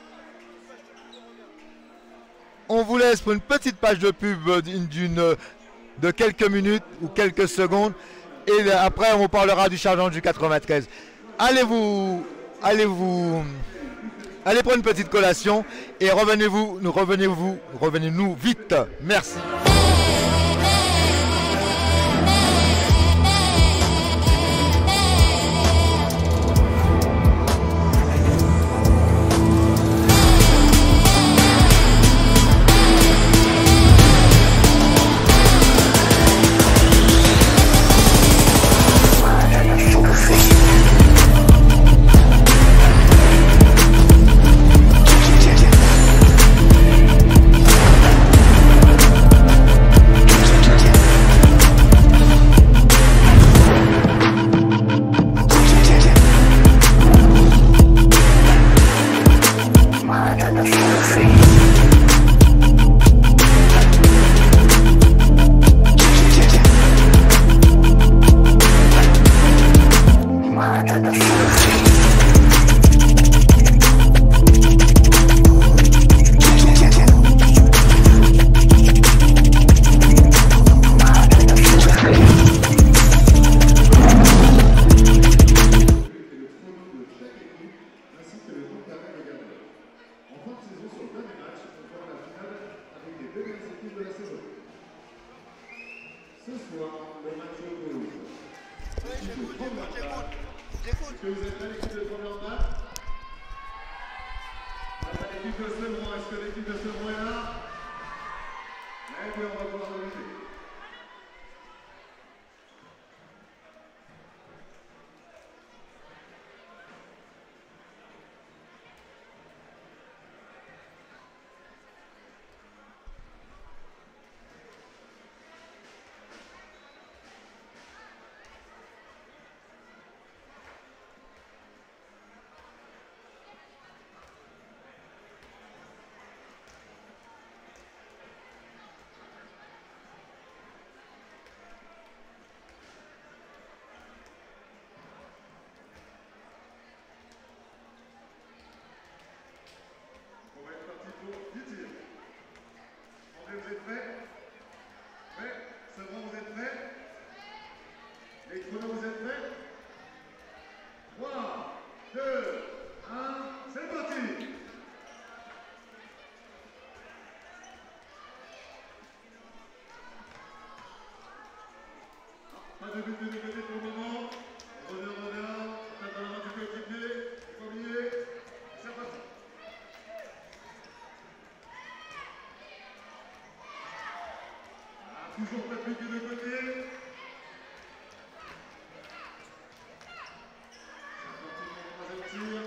On vous laisse pour une petite page de pub d'une... de quelques minutes ou quelques secondes et après on vous parlera du chargement du quatre-vingt-treize. Allez vous allez vous allez prendre une petite collation et revenez-vous nous revenez-vous revenez-nous vite. Merci. Est-ce que vous êtes prêts, l'équipe de première match? l'équipe de Sevran, est-ce que l'équipe de Sevran est là? Eh bien, on va pouvoir commencer. Vous êtes prêts? Prêts? C'est bon, vous êtes prêts? Les chronos, vous êtes prêts? trois, deux, un, c'est parti! Pas de but de côté pour le moment. Revers, revers, tape dans la main du coéquipier, pas oublier, c'est parti! Toujours pas de but de côté. C'est parti pour le troisième tir.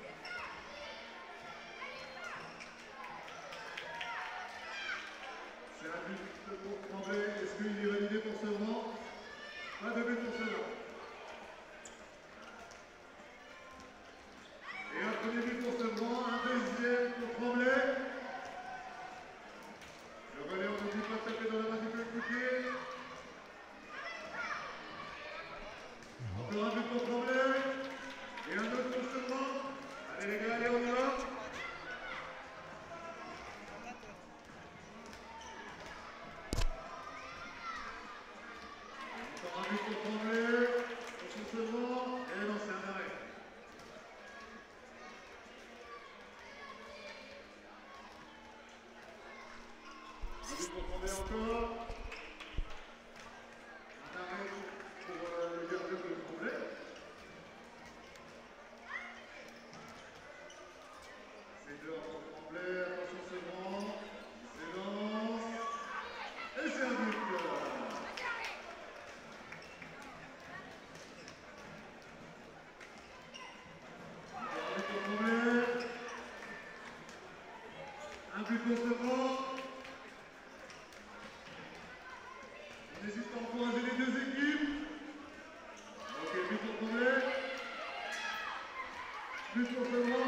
C'est un but pour Tremblay. Est-ce qu'il est validé pour Sevran? Pas de but pour Sevran. Et un premier but pour Sevran, un deuxième pour Tremblay. Le relais, on ne dit pas taper dans la main du coéquipier. Encore un but pour Tremblay. Et un autre pour Sevran. Allez les gars, allez, on y va. Encore un but pour Tremblay. Pour Sevran. Et non, c'est un arrêt. Un but pour Tremblay encore. Un arrêt pour euh, le gardien de Tremblay. C'est dehors pour Tremblay. Attention, c'est grand. C'est lance. Et c'est un but. Un but pour Tremblay. Un but pour Sevran. On n'hésite pas à encourager les deux équipes. Ok, but pour Tremblay. But pour Sevran.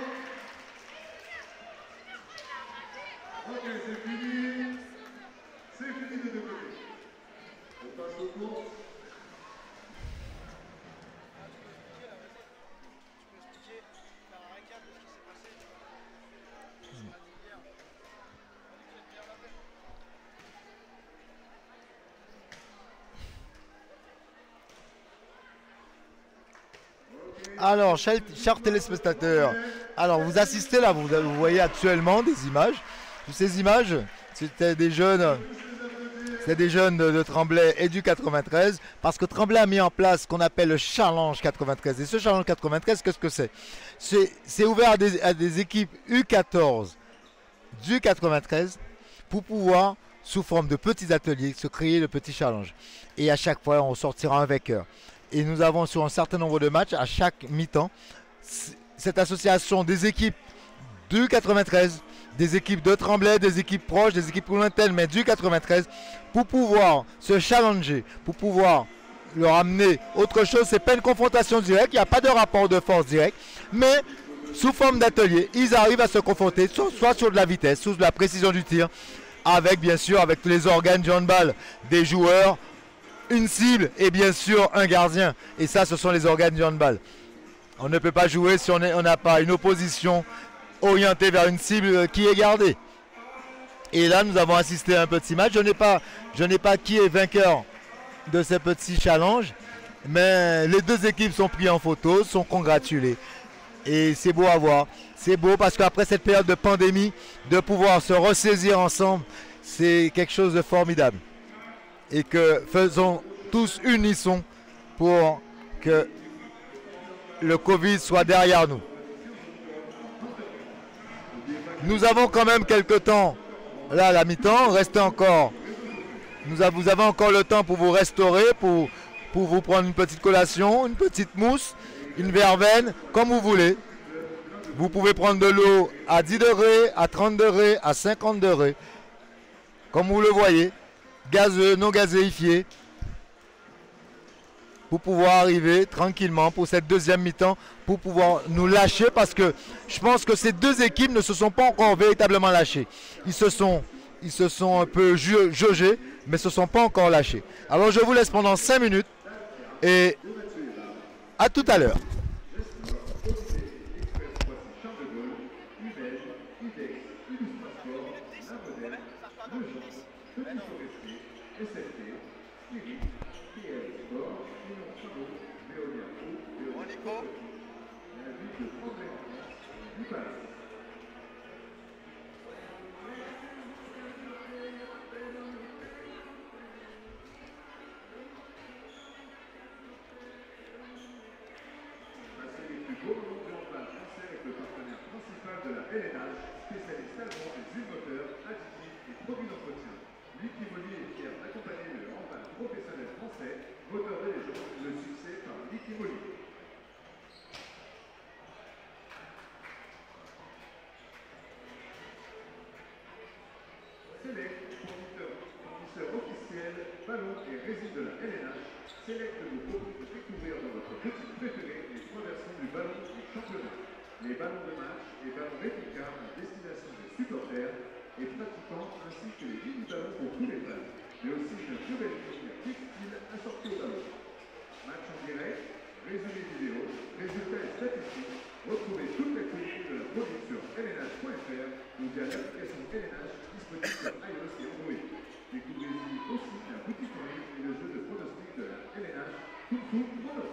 Ok, c'est fini. C'est fini des deux côtés. On passe au cours. Alors, chers, chers téléspectateurs, alors vous assistez là, vous, vous voyez actuellement des images. Toutes ces images, c'était des jeunes, c'était des jeunes de, de Tremblay et du quatre-vingt-treize, parce que Tremblay a mis en place ce qu'on appelle le Challenge quatre-vingt-treize. Et ce Challenge quatre-vingt-treize, qu'est-ce que c'est? C'est ouvert à des, à des équipes U quatorze du quatre-vingt-treize pour pouvoir, sous forme de petits ateliers, se créer le petit challenge. Et à chaque fois, on sortira un vainqueur. Et nous avons sur un certain nombre de matchs à chaque mi-temps cette association des équipes du quatre-vingt-treize, des équipes de Tremblay, des équipes proches, des équipes lointaines, mais du quatre-vingt-treize, pour pouvoir se challenger, pour pouvoir leur amener autre chose. C'est pas une confrontation directe, il n'y a pas de rapport de force direct, mais sous forme d'atelier, ils arrivent à se confronter soit, soit sur de la vitesse, sur de la précision du tir, avec bien sûr avec tous les organes du handball, des joueurs, une cible et bien sûr un gardien. Et ça, ce sont les organes du handball. On ne peut pas jouer si on n'a pas une opposition orientée vers une cible qui est gardée. Et là, nous avons assisté à un petit match. Je n'ai pas, je n'ai pas qui est vainqueur de ces petits challenges, mais les deux équipes sont prises en photo, sont congratulées. Et c'est beau à voir. C'est beau parce qu'après cette période de pandémie, de pouvoir se ressaisir ensemble, c'est quelque chose de formidable. Et que faisons tous unissons pour que le Covid soit derrière nous. Nous avons quand même quelques temps. Là, à la mi-temps, restez encore. Nous a, vous avez encore le temps pour vous restaurer, pour, pour vous prendre une petite collation, une petite mousse, une verveine, comme vous voulez. Vous pouvez prendre de l'eau à dix degrés, à trente degrés, à cinquante degrés. Comme vous le voyez, gazeux, non gazéifié. Pour pouvoir arriver tranquillement pour cette deuxième mi-temps, pour pouvoir nous lâcher, parce que je pense que ces deux équipes ne se sont pas encore véritablement lâchées. Ils se sont, ils se sont un peu jaugés, mais ne se sont pas encore lâchés. Alors je vous laisse pendant cinq minutes et à tout à l'heure. Les ballons de match et ballons réplica à destination des supporters et pratiquants ainsi que les mini-ballons pour tous les fans, mais aussi une nouvelle ligne textile assortie au ballon. Match en direct, résumé vidéo, résultats et statistiques, retrouvez toutes les activités de la production sur L N H point F R ou via l'application L N H disponible sur iOS et Android. Découvrez-y aussi la boutique en ligne et le jeu de pronostic de la L N H, tout tout prono.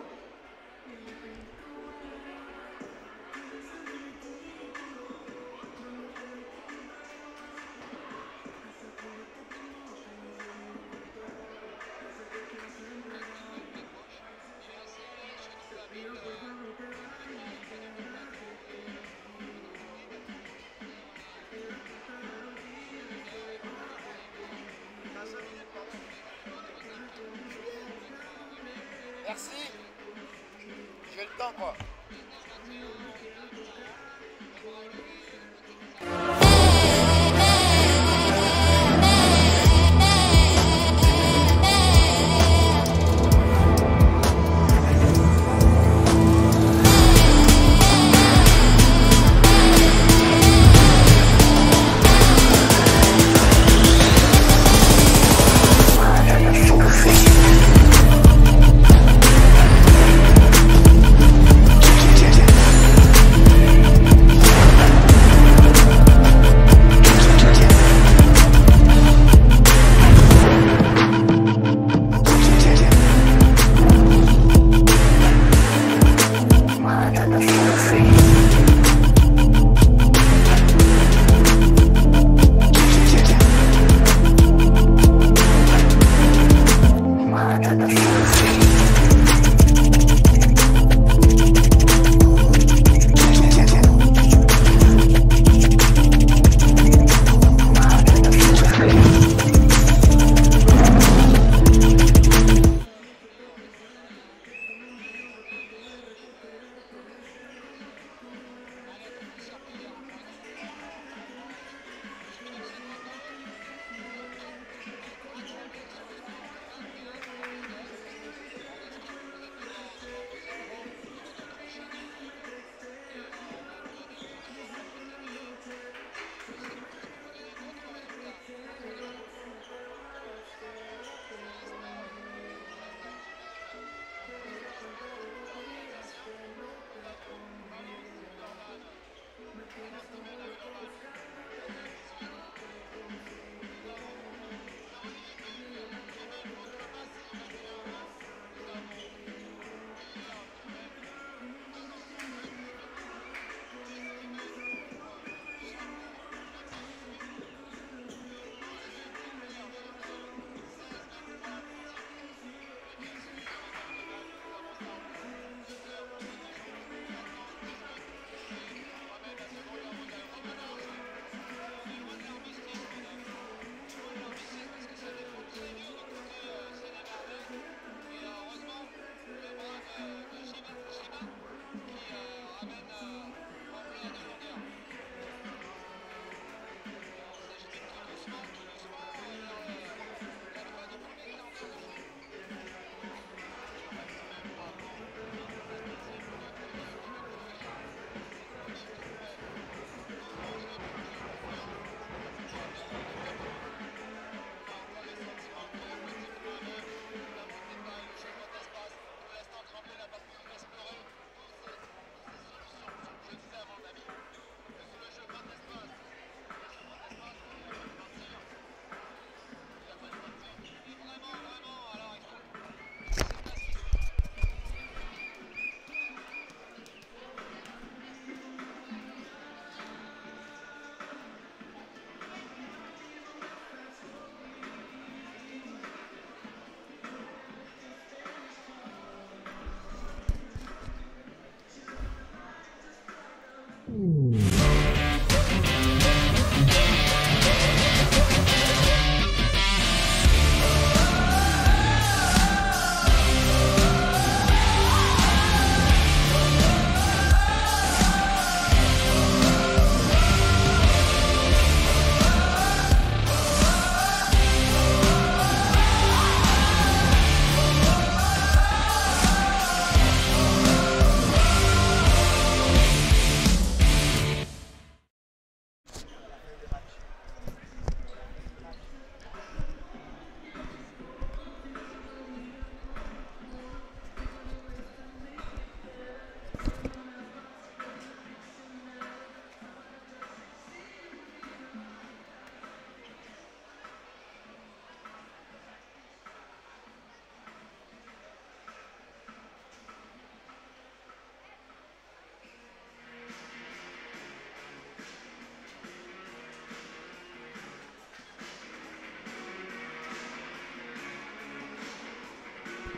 Merci. J'ai le temps quoi.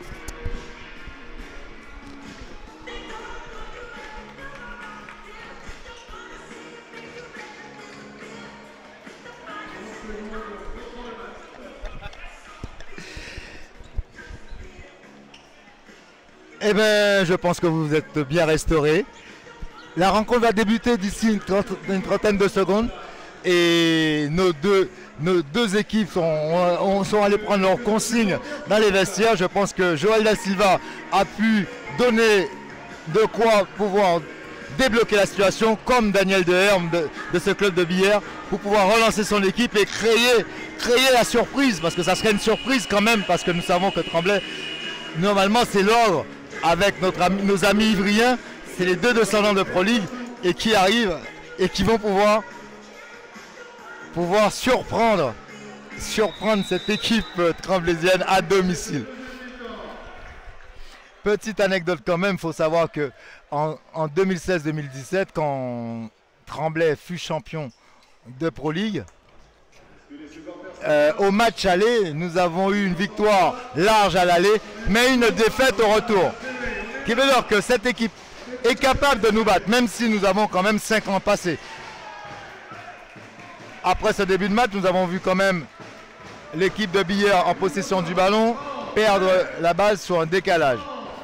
Eh bien, je pense que vous êtes bien restaurés. La rencontre va débuter d'ici une, une trentaine de secondes. Et nos deux, nos deux équipes sont, sont allées prendre leurs consignes dans les vestiaires. Je pense que Joël Da Silva a pu donner de quoi pouvoir débloquer la situation, comme Daniel Deherme de, de ce club de billard, pour pouvoir relancer son équipe et créer, créer la surprise. Parce que ça serait une surprise quand même, parce que nous savons que Tremblay, normalement c'est l'ordre avec notre ami, nos amis ivriens. C'est les deux descendants de Pro League et qui arrivent et qui vont pouvoir pouvoir surprendre surprendre cette équipe tremblaysienne à domicile. Petite anecdote quand même, il faut savoir que en, en deux mille seize deux mille dix-sept, quand Tremblay fut champion de Pro League, euh, au match aller, nous avons eu une victoire large à l'aller, mais une défaite au retour. Ce qui veut dire que cette équipe est capable de nous battre, même si nous avons quand même cinq ans passés. Après ce début de match, nous avons vu quand même l'équipe de billard en possession du ballon perdre la balle sur un décalage.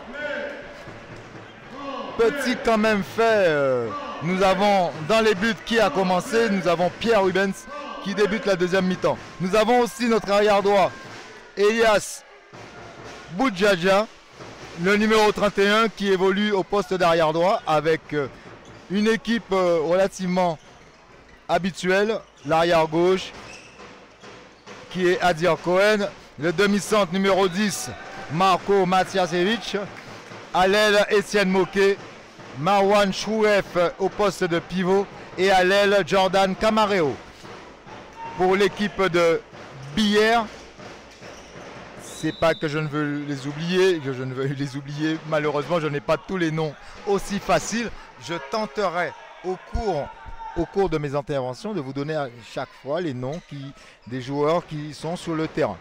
Petit quand même fait, euh, nous avons dans les buts qui a commencé, nous avons Pierre Rubens qui débute la deuxième mi-temps. Nous avons aussi notre arrière droit, Elias Boudjaja, le numéro trente et un qui évolue au poste d'arrière droit avec euh, une équipe euh, relativement habituelle. L'arrière gauche qui est Adir Cohen, le demi-centre numéro dix Marco Matiasevich, à l'aile Etienne Moquet, Marwan Chouef au poste de pivot et à l'aile Jordan Camareo. Pour l'équipe de billard, c'est pas que je ne veux les oublier, que je ne veux les oublier, malheureusement je n'ai pas tous les noms aussi faciles. Je tenterai au cours au cours de mes interventions de vous donner à chaque fois les noms qui, des joueurs qui sont sur le terrain.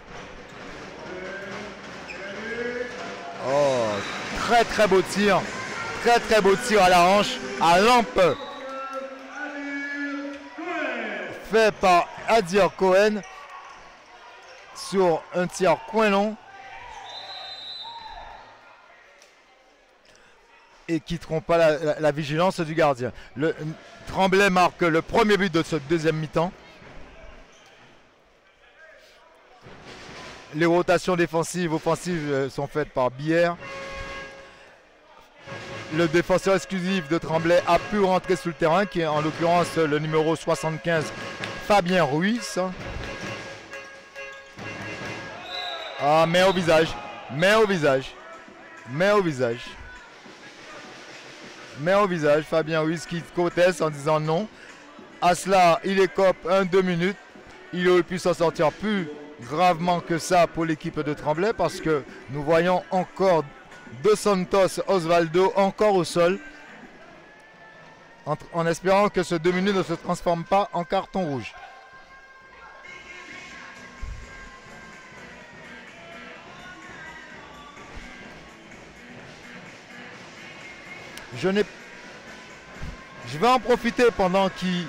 Oh, très très beau tir, très très beau tir à la hanche, à lampe, fait par Adir Cohen sur un tir coin long et qui ne trompe pas la, la, la vigilance du gardien. Le Tremblay marque le premier but de ce deuxième mi-temps. Les rotations défensives, offensives sont faites par Bière. Le défenseur exclusif de Tremblay a pu rentrer sur le terrain, qui est en l'occurrence le numéro soixante-quinze, Fabien Ruiz. Ah, main au visage, main au visage, main au visage. Main au visage, Fabien Ruiz qui conteste en disant non. À cela, il écope un deux minutes. Il aurait pu s'en sortir plus gravement que ça pour l'équipe de Tremblay parce que nous voyons encore Dos Santos Osvaldo encore au sol. En, en espérant que ce deux minutes ne se transforme pas en carton rouge. Je n'ai, je vais en profiter pendant qui,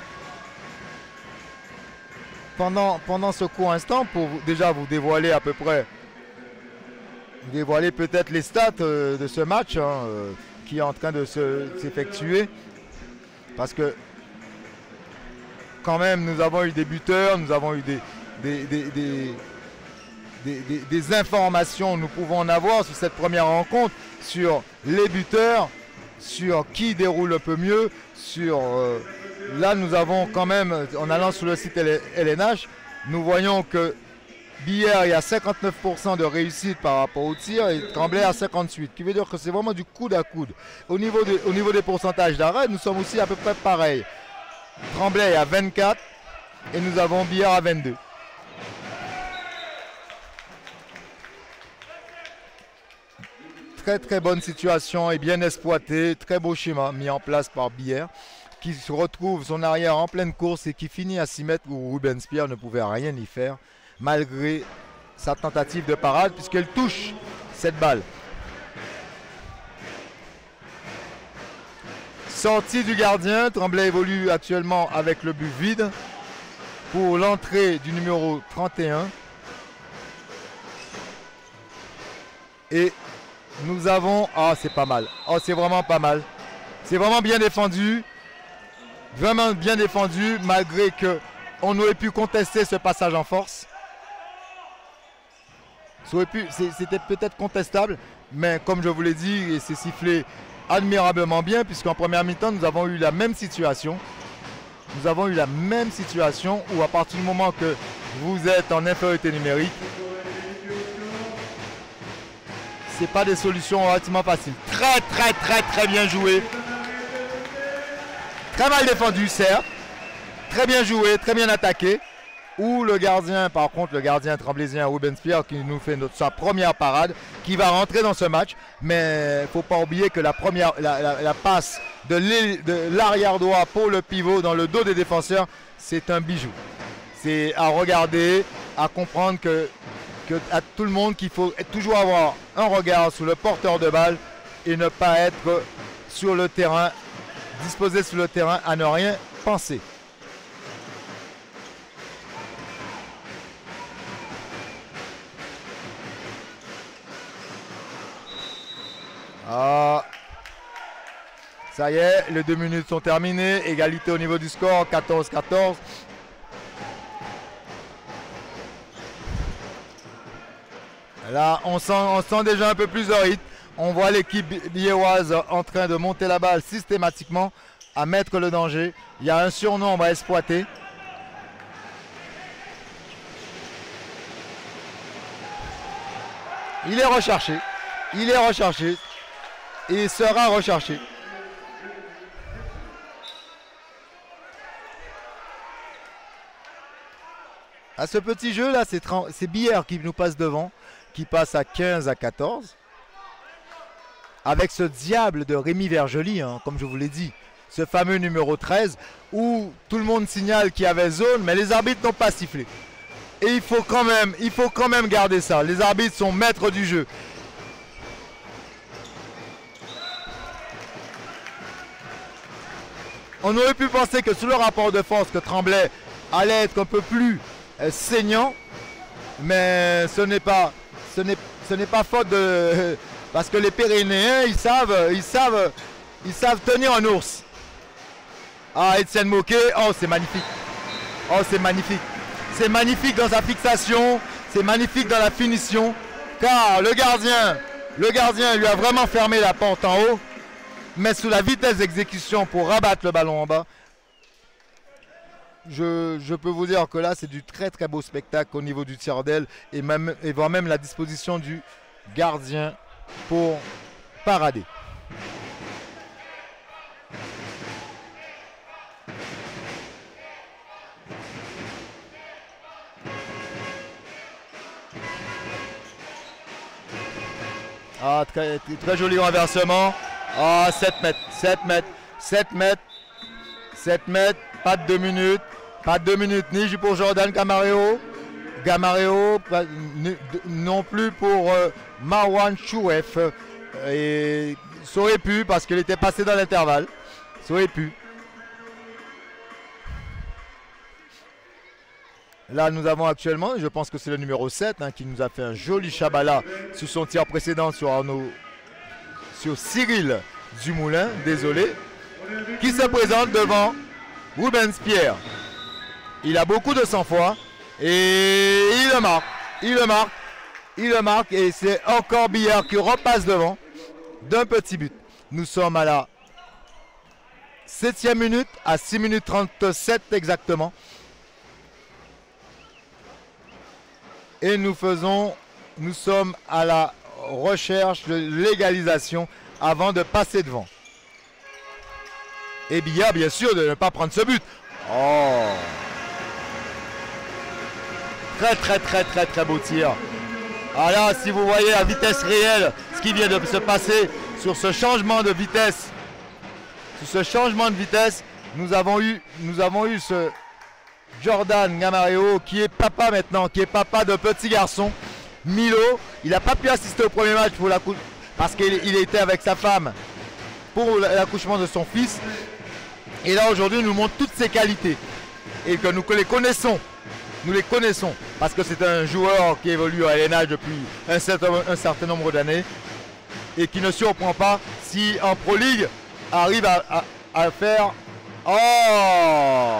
pendant pendant ce court instant pour vous, déjà vous dévoiler à peu près, vous dévoiler peut-être les stats euh, de ce match hein, euh, qui est en train de se, s'effectuer, parce que quand même nous avons eu des buteurs, nous avons eu des des, des, des, des, des, des informations, nous pouvons en avoir sur cette première rencontre sur les buteurs, sur qui déroule un peu mieux, sur euh, là nous avons quand même, en allant sur le site L N H, nous voyons que Billard il y a cinquante-neuf pour cent de réussite par rapport au tir et Tremblay à cinquante-huit, qui veut dire que c'est vraiment du coude à coude. Au niveau, de, au niveau des pourcentages d'arrêt, nous sommes aussi à peu près pareil. Tremblay à vingt-quatre et nous avons Billard à vingt-deux. Très très bonne situation et bien exploité, très beau schéma mis en place par Billard qui se retrouve son arrière en pleine course et qui finit à six mètres où Rubens Pierre ne pouvait rien y faire malgré sa tentative de parade puisqu'elle touche cette balle. Sortie du gardien, Tremblay évolue actuellement avec le but vide pour l'entrée du numéro trente et un. Et nous avons... Ah, c'est pas mal. Oh, c'est vraiment pas mal. C'est vraiment bien défendu. Vraiment bien défendu, malgré qu'on aurait pu contester ce passage en force. C'était peut-être contestable, mais comme je vous l'ai dit, c'est sifflé admirablement bien, puisqu'en première mi-temps, nous avons eu la même situation. Nous avons eu la même situation où à partir du moment que vous êtes en infériorité numérique, ce n'est pas des solutions relativement faciles. Très, très, très, très bien joué. Très mal défendu, certes. Très bien joué, très bien attaqué. Ou le gardien, par contre, le gardien tremblaisien Ruben Spear qui nous fait notre, sa première parade, qui va rentrer dans ce match. Mais il ne faut pas oublier que la, première, la, la, la passe de l'arrière droit pour le pivot dans le dos des défenseurs, c'est un bijou. C'est à regarder, à comprendre que, que à tout le monde qu'il faut toujours avoir un regard sur le porteur de balle et ne pas être sur le terrain, disposé sur le terrain à ne rien penser. Ah, ça y est, les deux minutes sont terminées. Égalité au niveau du score, quatorze quatorze. Là, on sent, on sent déjà un peu plus de rythme. On voit l'équipe biéroise en train de monter la balle systématiquement, à mettre le danger. Il y a un surnombre à exploiter. Il est recherché. Il est recherché. Et sera recherché. À ce petit jeu là, c'est Billère qui nous passe devant, qui passe à quinze à quatorze. Avec ce diable de Rémi Vergely, hein, comme je vous l'ai dit, ce fameux numéro treize, où tout le monde signale qu'il y avait zone, mais les arbitres n'ont pas sifflé. Et il faut quand même, il faut quand même garder ça. Les arbitres sont maîtres du jeu. On aurait pu penser que sous le rapport de force que Tremblay allait être un peu plus euh, saignant, mais ce n'est pas, ce n'est, ce n'est pas faute de, parce que les Pyrénéens, ils savent, ils savent, ils savent tenir un ours. Ah, Étienne Moquet, oh c'est magnifique, oh c'est magnifique, c'est magnifique dans sa fixation, c'est magnifique dans la finition, car le gardien, le gardien lui a vraiment fermé la porte en haut. Mais sous la vitesse d'exécution pour rabattre le ballon en bas, je, je peux vous dire que là, c'est du très très beau spectacle au niveau du tir d'aile et, même, et voire même la disposition du gardien pour parader. Ah, très, très joli renversement. Ah, sept mètres, sept mètres, sept mètres, sept mètres, pas de deux minutes, pas de deux minutes ni pour Jordan Gamareo, Gamareo, non plus pour euh, Marwan Chouef. Et ça aurait pu parce qu'il était passé dans l'intervalle, ça aurait pu. Là, nous avons actuellement, je pense que c'est le numéro sept hein, qui nous a fait un joli Chabala sur son tir précédent sur Arnaud. Sur Cyril Dumoulin, désolé, qui se présente devant Ruben Spear. Il a beaucoup de sang-froid et il le marque, il le marque, il le marque et c'est encore Billard qui repasse devant d'un petit but. Nous sommes à la septième minute, à six minutes trente-sept exactement. Et nous faisons, nous sommes à la recherche de l'égalisation avant de passer devant. Et Billard, bien sûr, de ne pas prendre ce but. Oh! Très, très, très, très, très beau tir. Ah là, si vous voyez la vitesse réelle, ce qui vient de se passer sur ce changement de vitesse, sur ce changement de vitesse, nous avons eu, nous avons eu ce Jordan Gamareo qui est papa maintenant, qui est papa de petit garçon. Milo, il n'a pas pu assister au premier match pour la couche parce qu'il il était avec sa femme pour l'accouchement de son fils. Et là aujourd'hui, il nous montre toutes ses qualités et que nous les connaissons. Nous les connaissons parce que c'est un joueur qui évolue à L N H depuis un certain, un certain nombre d'années et qui ne surprend pas si en Pro League arrive à, à, à faire oh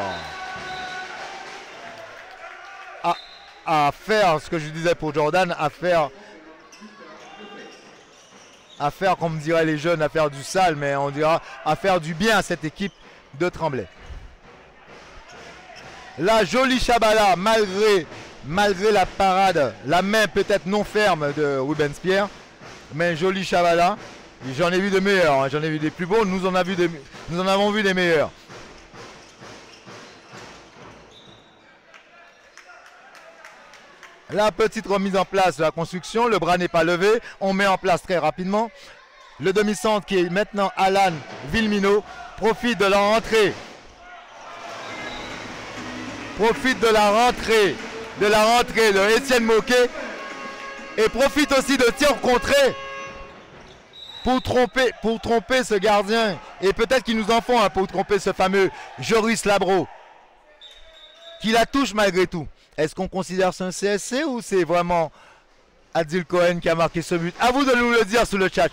à, à faire ce que je disais pour Jordan, à faire à faire comme diraient les jeunes, à faire du sale, mais on dira à faire du bien à cette équipe de Tremblay. La jolie Chabala, malgré, malgré la parade, la main peut-être non ferme de Rubens Pierre, mais jolie Chabala. J'en ai vu de meilleurs, hein. J'en ai vu des plus beaux, nous en, a vu des, nous en avons vu des meilleurs. La petite remise en place de la construction, le bras n'est pas levé, on met en place très rapidement. Le demi-centre qui est maintenant Alan Villemino profite de la rentrée. Profite de la rentrée, de la rentrée de Étienne Moquet et profite aussi de tirs contrés pour tromper, pour tromper ce gardien. Et peut-être qu'ils nous en font un pour tromper ce fameux Joris Labro qui la touche malgré tout. Est-ce qu'on considère ça un C S C ou c'est vraiment Adil Cohen qui a marqué ce but? À vous de nous le dire sous le chat.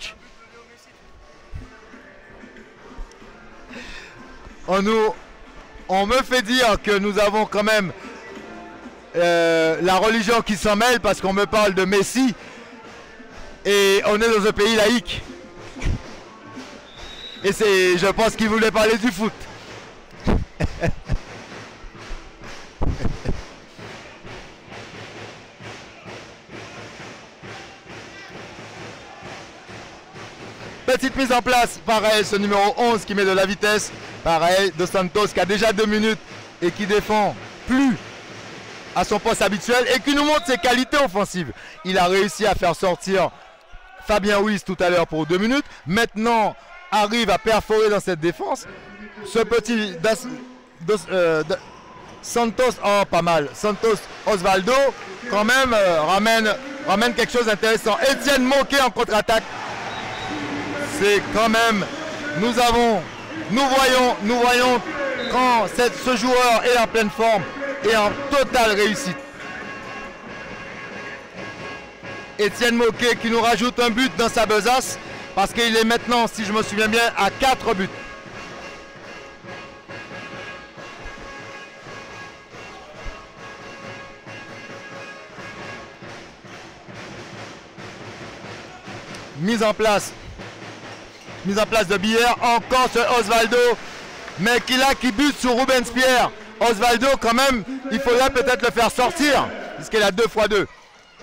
On, nous, on me fait dire que nous avons quand même euh, la religion qui s'en mêle parce qu'on me parle de Messi et on est dans un pays laïque. Et c'est, je pense qu'il voulait parler du foot. Petite mise en place, pareil, ce numéro onze qui met de la vitesse. Pareil, Dos Santos qui a déjà deux minutes et qui défend plus à son poste habituel et qui nous montre ses qualités offensives. Il a réussi à faire sortir Fabien Ruiz tout à l'heure pour deux minutes. Maintenant, arrive à perforer dans cette défense. Ce petit das, dos, euh, de, Santos, oh pas mal. Santos Osvaldo, quand même, euh, ramène, ramène quelque chose d'intéressant. Étienne Moquet en contre-attaque. C'est quand même, nous avons, nous voyons, nous voyons quand cette, ce joueur est en pleine forme et en totale réussite. Étienne Moquet qui nous rajoute un but dans sa besace parce qu'il est maintenant, si je me souviens bien, à quatre buts. Mise en place. Mise en place de Billard, encore ce Osvaldo, mais qui là qui bute sur Rubens Pierre. Osvaldo quand même, il faudrait peut-être le faire sortir, puisqu'il a deux fois deux.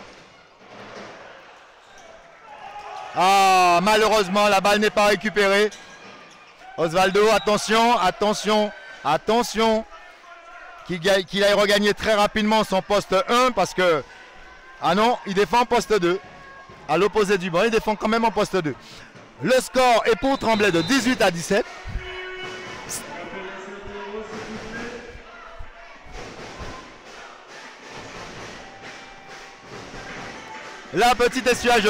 Ah, malheureusement, la balle n'est pas récupérée. Osvaldo, attention, attention, attention. Qu'il qu'il aille regagner très rapidement son poste un, parce que... Ah non, il défend en poste deux. À l'opposé du banc, il défend quand même en poste deux. Le score est pour Tremblay de dix-huit à dix-sept. La petite essuyage.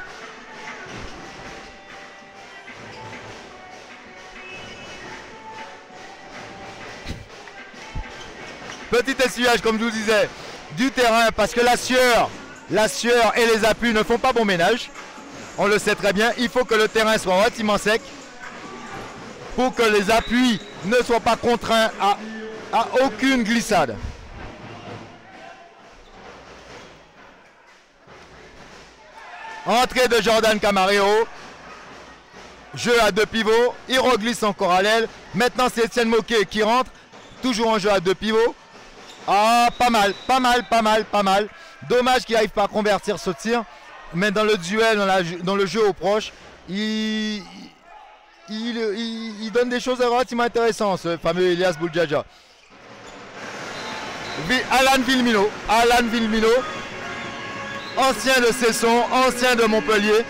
Petit essuyage, comme je vous disais, du terrain, parce que la sueur, la sueur et les appuis ne font pas bon ménage. On le sait très bien, il faut que le terrain soit relativement sec pour que les appuis ne soient pas contraints à, à aucune glissade. Entrée de Jordan Camarero. Jeu à deux pivots. Il reglisse encore à l'aile. Maintenant c'est Étienne Moquet qui rentre. Toujours en jeu à deux pivots. Ah, pas mal, pas mal, pas mal, pas mal. Dommage qu'il n'arrive pas à convertir ce tir. Mais dans le duel, dans, la, dans le jeu au proche, il, il, il, il donne des choses relativement intéressantes, ce fameux Elias Boudjaja. Alan Villemino, Alan Villemino, ancien de Cesson, ancien de Montpellier,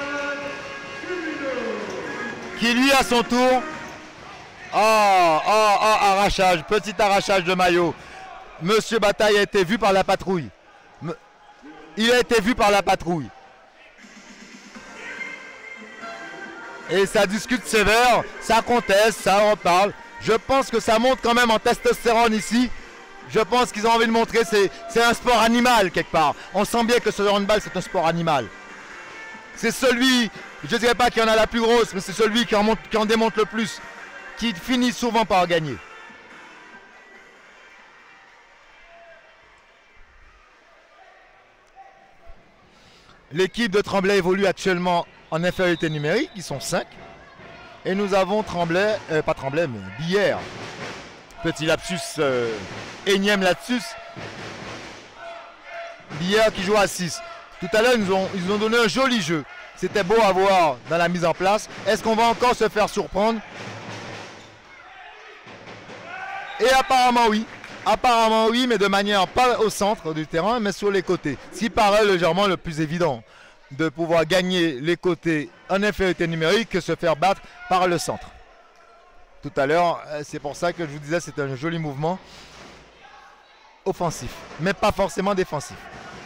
qui lui à son tour, ah, ah, ah, arrachage, petit arrachage de maillot. Monsieur Bataille a été vu par la patrouille. Il a été vu par la patrouille. Et ça discute sévère, ça conteste, ça en reparle. Je pense que ça monte quand même en testostérone ici. Je pense qu'ils ont envie de montrer que c'est un sport animal quelque part. On sent bien que ce handball c'est un sport animal. C'est celui, je ne dirais pas qu'il y en a la plus grosse, mais c'est celui qui en, monte, qui en démontre le plus, qui finit souvent par gagner. L'équipe de Tremblay évolue actuellement en infériorité numérique, ils sont cinq. Et nous avons Tremblay, euh, pas Tremblay, mais Billère. Petit lapsus, euh, énième lapsus. Billère qui joue à six. Tout à l'heure, ils nous ont, ils nous ont donné un joli jeu. C'était beau à voir dans la mise en place. Est-ce qu'on va encore se faire surprendre? Et apparemment oui. Apparemment oui, mais de manière pas au centre du terrain, mais sur les côtés. Ce qui paraît légèrement le plus évident, de pouvoir gagner les côtés en infériorité numérique que se faire battre par le centre. Tout à l'heure, c'est pour ça que je vous disais c'est un joli mouvement offensif, mais pas forcément défensif.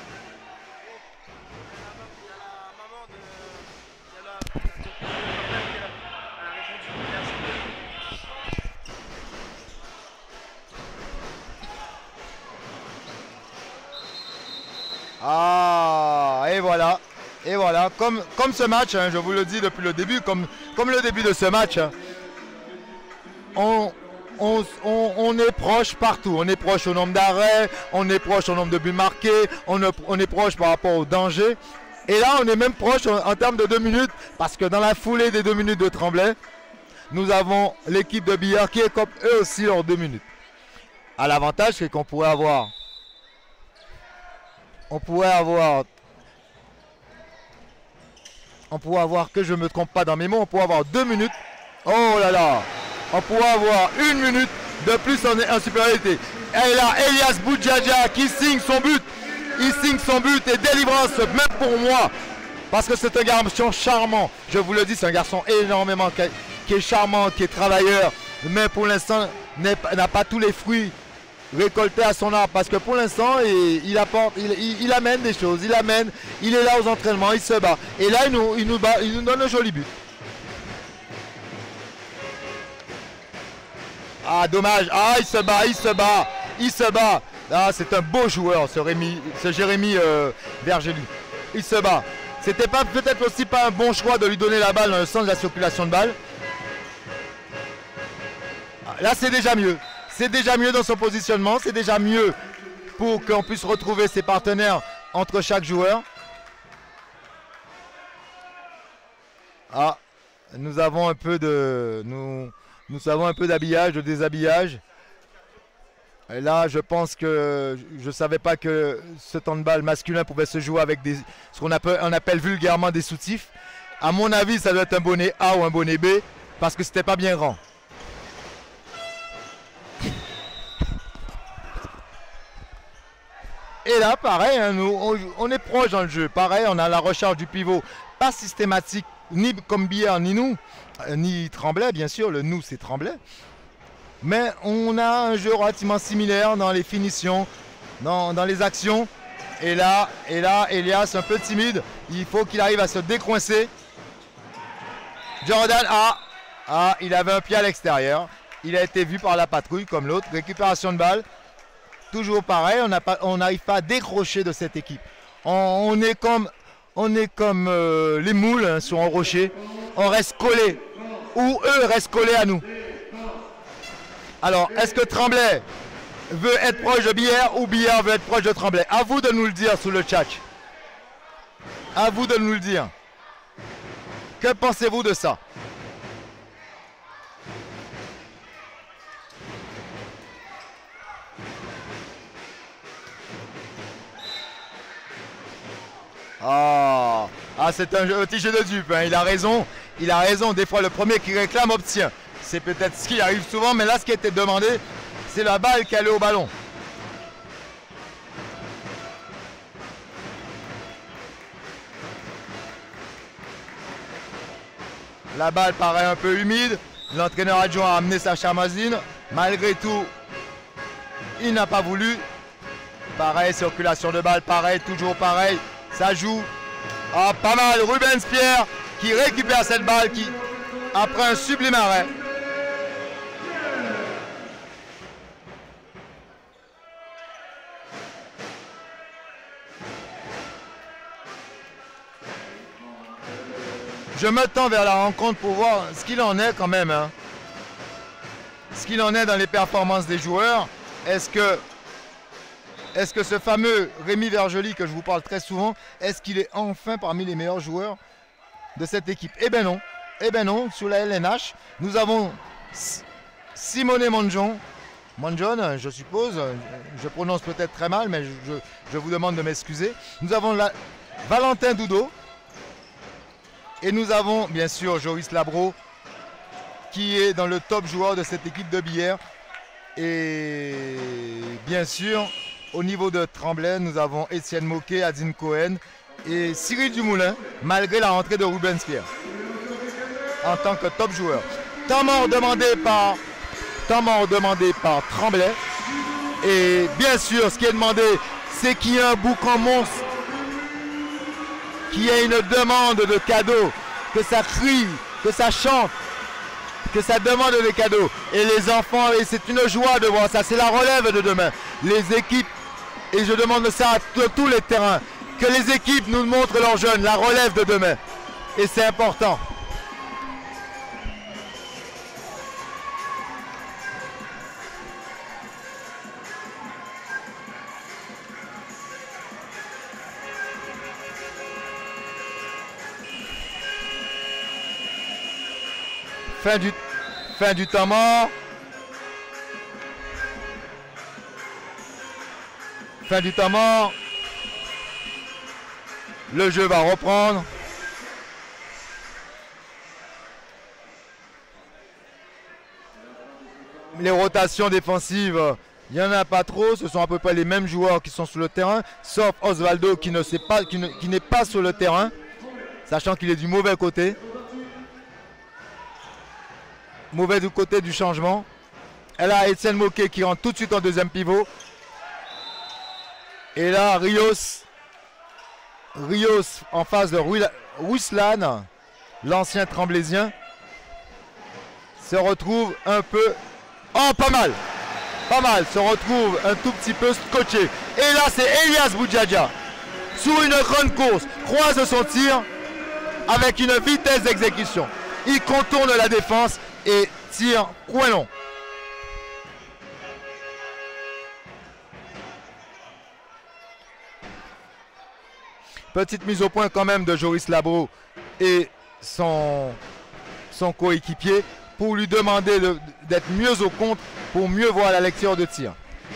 Ah, et voilà, et voilà, comme, comme ce match, hein, je vous le dis depuis le début, comme, comme le début de ce match, hein, on, on, on, on est proche partout, on est proche au nombre d'arrêts, on est proche au nombre de buts marqués, on, on est proche par rapport au danger, et là on est même proche en, en termes de deux minutes, parce que dans la foulée des deux minutes de Tremblay, nous avons l'équipe de Billard qui écope eux aussi leurs deux minutes. À l'avantage, c'est qu'on pourrait avoir... On pourrait avoir, on pourrait avoir, que je ne me trompe pas dans mes mots, on pourrait avoir deux minutes. Oh là là, on pourrait avoir une minute de plus en, en supériorité. Et là, Elias Boudjadja qui signe son but. Il signe son but et délivrance, même pour moi. Parce que c'est un garçon charmant. Je vous le dis, c'est un garçon énormément, qui est charmant, qui est travailleur. Mais pour l'instant, n'a pas tous les fruits récolté à son arbre, parce que pour l'instant il, il apporte, il, il, il amène des choses, il amène, il est là aux entraînements, il se bat. Et là il nous, il nous, bat, il nous donne un joli but. Ah dommage, ah il se bat, il se bat, il se bat. Ah c'est un beau joueur ce, Rémi, ce Jérémy euh, Vergely. Il se bat. C'était pas peut-être aussi pas un bon choix de lui donner la balle dans le sens de la circulation de balle. Là c'est déjà mieux. C'est déjà mieux dans son positionnement, c'est déjà mieux pour qu'on puisse retrouver ses partenaires entre chaque joueur. Ah, nous avons un peu de, nous, nous avons un peu d'habillage, de déshabillage. Et là, je pense que je ne savais pas que ce handball masculin pouvait se jouer avec des, ce qu'on appelle, on appelle vulgairement des soutifs. À mon avis, ça doit être un bonnet A ou un bonnet B parce que c'était pas bien grand. Et là, pareil, hein, nous, on, on est proche dans le jeu. Pareil, on a la recharge du pivot, pas systématique, ni comme Billard, ni nous, euh, ni Tremblay, bien sûr. Le nous, c'est Tremblay. Mais on a un jeu relativement similaire dans les finitions, dans, dans les actions. Et là, et là, Elias, un peu timide. Il faut qu'il arrive à se décoincer. Jordan, ah, ah, il avait un pied à l'extérieur. Il a été vu par la patrouille comme l'autre. Récupération de balle. Toujours pareil, on n'arrive pas à décrocher de cette équipe. On, on est comme, on est comme euh, les moules hein, sur un rocher. On reste collés. Ou eux restent collés à nous. Alors, est-ce que Tremblay veut être proche de Billard ou Billard veut être proche de Tremblay? À vous de nous le dire sous le chat. À vous de nous le dire. Que pensez-vous de ça? Ah, ah c'est un petit jeu de dupe, hein. Il a raison, il a raison. Des fois, le premier qui réclame obtient. C'est peut-être ce qui arrive souvent, mais là, ce qui était demandé, c'est la balle qui allait au ballon. La balle paraît un peu humide. L'entraîneur adjoint a amené sa chamazine. Malgré tout, il n'a pas voulu. Pareil, circulation de balle, pareil, toujours pareil. Ça joue. Ah, pas mal. Rubens Pierre qui récupère cette balle qui, après un sublime arrêt. Je me tends vers la rencontre pour voir ce qu'il en est quand même. Hein. Ce qu'il en est dans les performances des joueurs. Est-ce que, est-ce que ce fameux Rémi Vergely que je vous parle très souvent, est-ce qu'il est enfin parmi les meilleurs joueurs de cette équipe? Eh bien non. Eh bien non. Sous la L N H, nous avons Simone Monjon. Monjon, je suppose. Je prononce peut-être très mal, mais je, je vous demande de m'excuser. Nous avons la, Valentin Doudot. Et nous avons bien sûr Joris Labro qui est dans le top joueur de cette équipe de billard. Et bien sûr, au niveau de Tremblay, nous avons Étienne Moquet, Adine Cohen et Cyril Dumoulin, malgré la rentrée de Rubens Pierre en tant que top joueur. Temps mort demandé par, temps mort demandé par Tremblay. Et bien sûr, ce qui est demandé, c'est qu'il y ait un boucan monstre, qu'il y ait une demande de cadeaux, que ça crie, que ça chante, que ça demande des cadeaux. Et les enfants, et c'est une joie de voir ça, c'est la relève de demain. Les équipes, et je demande ça à tous les terrains, que les équipes nous montrent leurs jeunes, la relève de demain. Et c'est important. Fin du, fin du temps mort. Fin du temps mort. Le jeu va reprendre. Les rotations défensives, il n'y en a pas trop. Ce sont à peu près les mêmes joueurs qui sont sur le terrain, sauf Osvaldo qui ne sait pas, qui ne, qui n'est pas sur le terrain, sachant qu'il est du mauvais côté. Mauvais du côté du changement. Et là, Étienne Moquet qui rentre tout de suite en deuxième pivot. Et là, Rios. Rios en face de Ruslan, l'ancien Tremblaisien, se retrouve un peu... Oh, pas mal. Pas mal. Se retrouve un tout petit peu scotché. Et là, c'est Elias Boudjadja. Sur une grande course. Croise son tir avec une vitesse d'exécution. Il contourne la défense et tire coin long. Petite mise au point quand même de Joris Labro et son, son coéquipier pour lui demander de, d'être mieux au contre pour mieux voir la lecture de tir.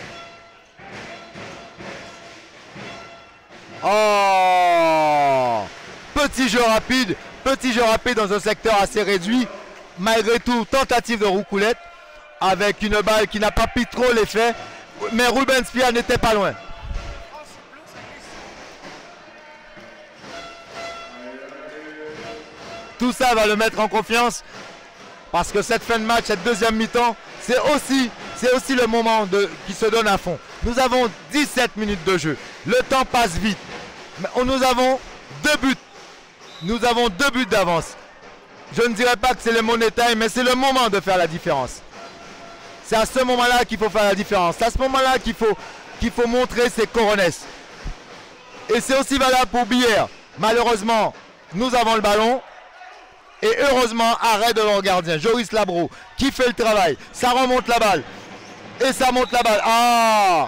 Oh! Petit jeu rapide, petit jeu rapide dans un secteur assez réduit. Malgré tout, tentative de roucoulette avec une balle qui n'a pas pris trop l'effet. Mais Rubens Pierre n'était pas loin. Tout ça va le mettre en confiance parce que cette fin de match, cette deuxième mi-temps, c'est aussi, c'est aussi le moment de, qui se donne à fond. Nous avons dix-sept minutes de jeu. Le temps passe vite. Nous avons deux buts. Nous avons deux buts d'avance. Je ne dirais pas que c'est le money time, mais c'est le moment de faire la différence. C'est à ce moment-là qu'il faut faire la différence. C'est à ce moment-là qu'il faut, qu'il faut montrer ses coronets. Et c'est aussi valable pour Billard. Malheureusement, nous avons le ballon. Et heureusement, arrêt de leur gardien, Joris Labro, qui fait le travail. Ça remonte la balle. Et ça monte la balle. Ah!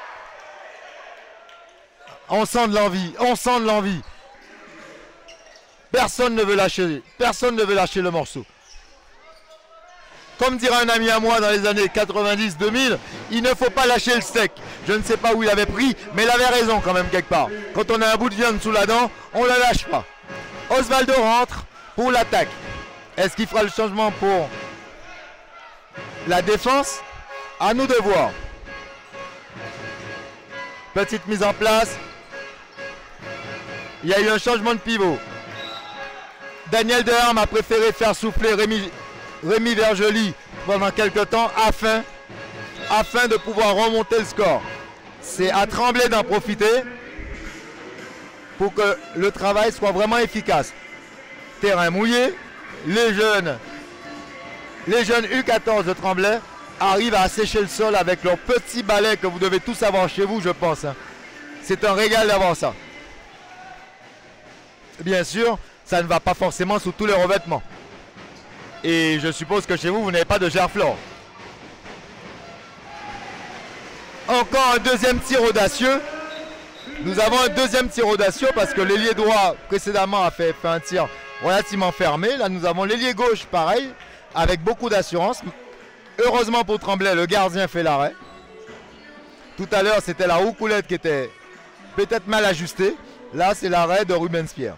On sent de l'envie. On sent de l'envie. Personne ne veut lâcher. Personne ne veut lâcher le morceau. Comme dirait un ami à moi dans les années quatre-vingt-dix deux mille, il ne faut pas lâcher le steak. Je ne sais pas où il avait pris, mais il avait raison quand même quelque part. Quand on a un bout de viande sous la dent, on ne la lâche pas. Osvaldo rentre pour l'attaque. Est-ce qu'il fera le changement pour la défense? À nous de voir. Petite mise en place. Il y a eu un changement de pivot. Daniel Deharme a préféré faire souffler Rémi, Rémi Vergely pendant quelques temps afin, afin de pouvoir remonter le score. c'est à Tremblay d'en profiter pour que le travail soit vraiment efficace. Terrain mouillé, les jeunes, les jeunes U quatorze de Tremblay arrivent à assécher le sol avec leurs petits balais que vous devez tous avoir chez vous, je pense. C'est un régal d'avoir ça. Bien sûr, ça ne va pas forcément sous tous les revêtements. Et je suppose que chez vous, vous n'avez pas de gerflore. Encore un deuxième tir audacieux. Nous avons un deuxième tir audacieux parce que l'ailier droit précédemment a fait, fait un tir relativement fermé. Là, nous avons l'ailier gauche, pareil, avec beaucoup d'assurance. Heureusement pour Tremblay, le gardien fait l'arrêt. Tout à l'heure, c'était la roucoulette qui était peut-être mal ajustée. Là, c'est l'arrêt de Rubens-Pierre.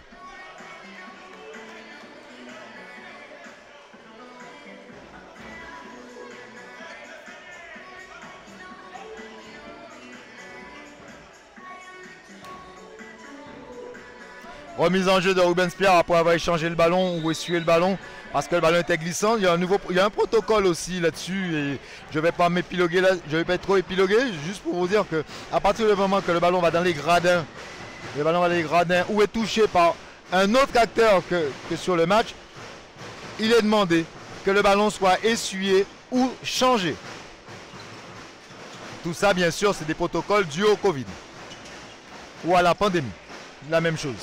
Remise en jeu de Rubens-Pierre après avoir échangé le ballon ou essuyé le ballon parce que le ballon était glissant. Il y a un, nouveau, il y a un protocole aussi là-dessus et je ne vais pas m'épiloguer là, je vais pas être trop épilogué, juste pour vous dire que à partir du moment que le ballon va dans les gradins, le ballon va dans les gradins ou est touché par un autre acteur que, que sur le match, il est demandé que le ballon soit essuyé ou changé. Tout ça, bien sûr, c'est des protocoles dus au Covid ou à la pandémie. La même chose.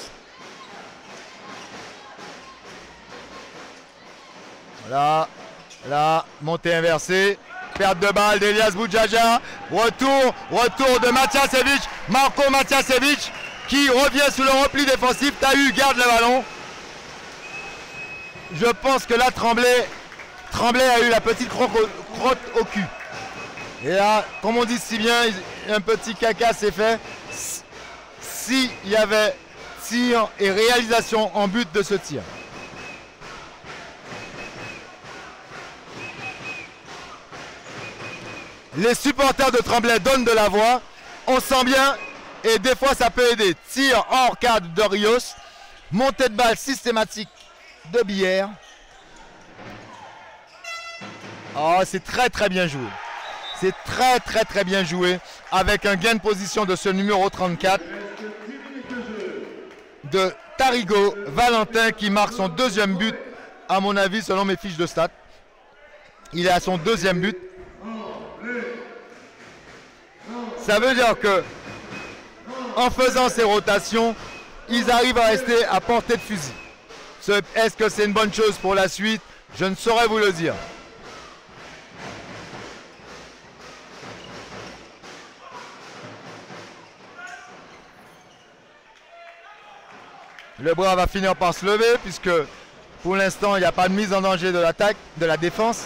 Voilà, là, montée inversée, perte de balle d'Elias Boudjaja, retour, retour de Matiasevic, Marco Matiasevic qui revient sous le repli défensif. Tahu garde le ballon. Je pense que là, Tremblay, Tremblay a eu la petite crotte au, crotte au cul. Et là, comme on dit si bien, un petit caca s'est fait. S'il y avait tir et réalisation en but de ce tir. Les supporters de Tremblay donnent de la voix. On sent bien et des fois ça peut aider. Tir hors cadre de Rios. Montée de balle systématique de Billère. Oh, c'est très très bien joué. C'est très très très bien joué. Avec un gain de position de ce numéro trente-quatre. De Tarigo Valentin qui marque son deuxième but. À mon avis, selon mes fiches de stats. Il est à son deuxième but. Ça veut dire que en faisant ces rotations, ils arrivent à rester à portée de fusil. Est-ce que c'est une bonne chose pour la suite? Je ne saurais vous le dire. Le bras va finir par se lever puisque pour l'instant il n'y a pas de mise en danger de l'attaque, de la défense.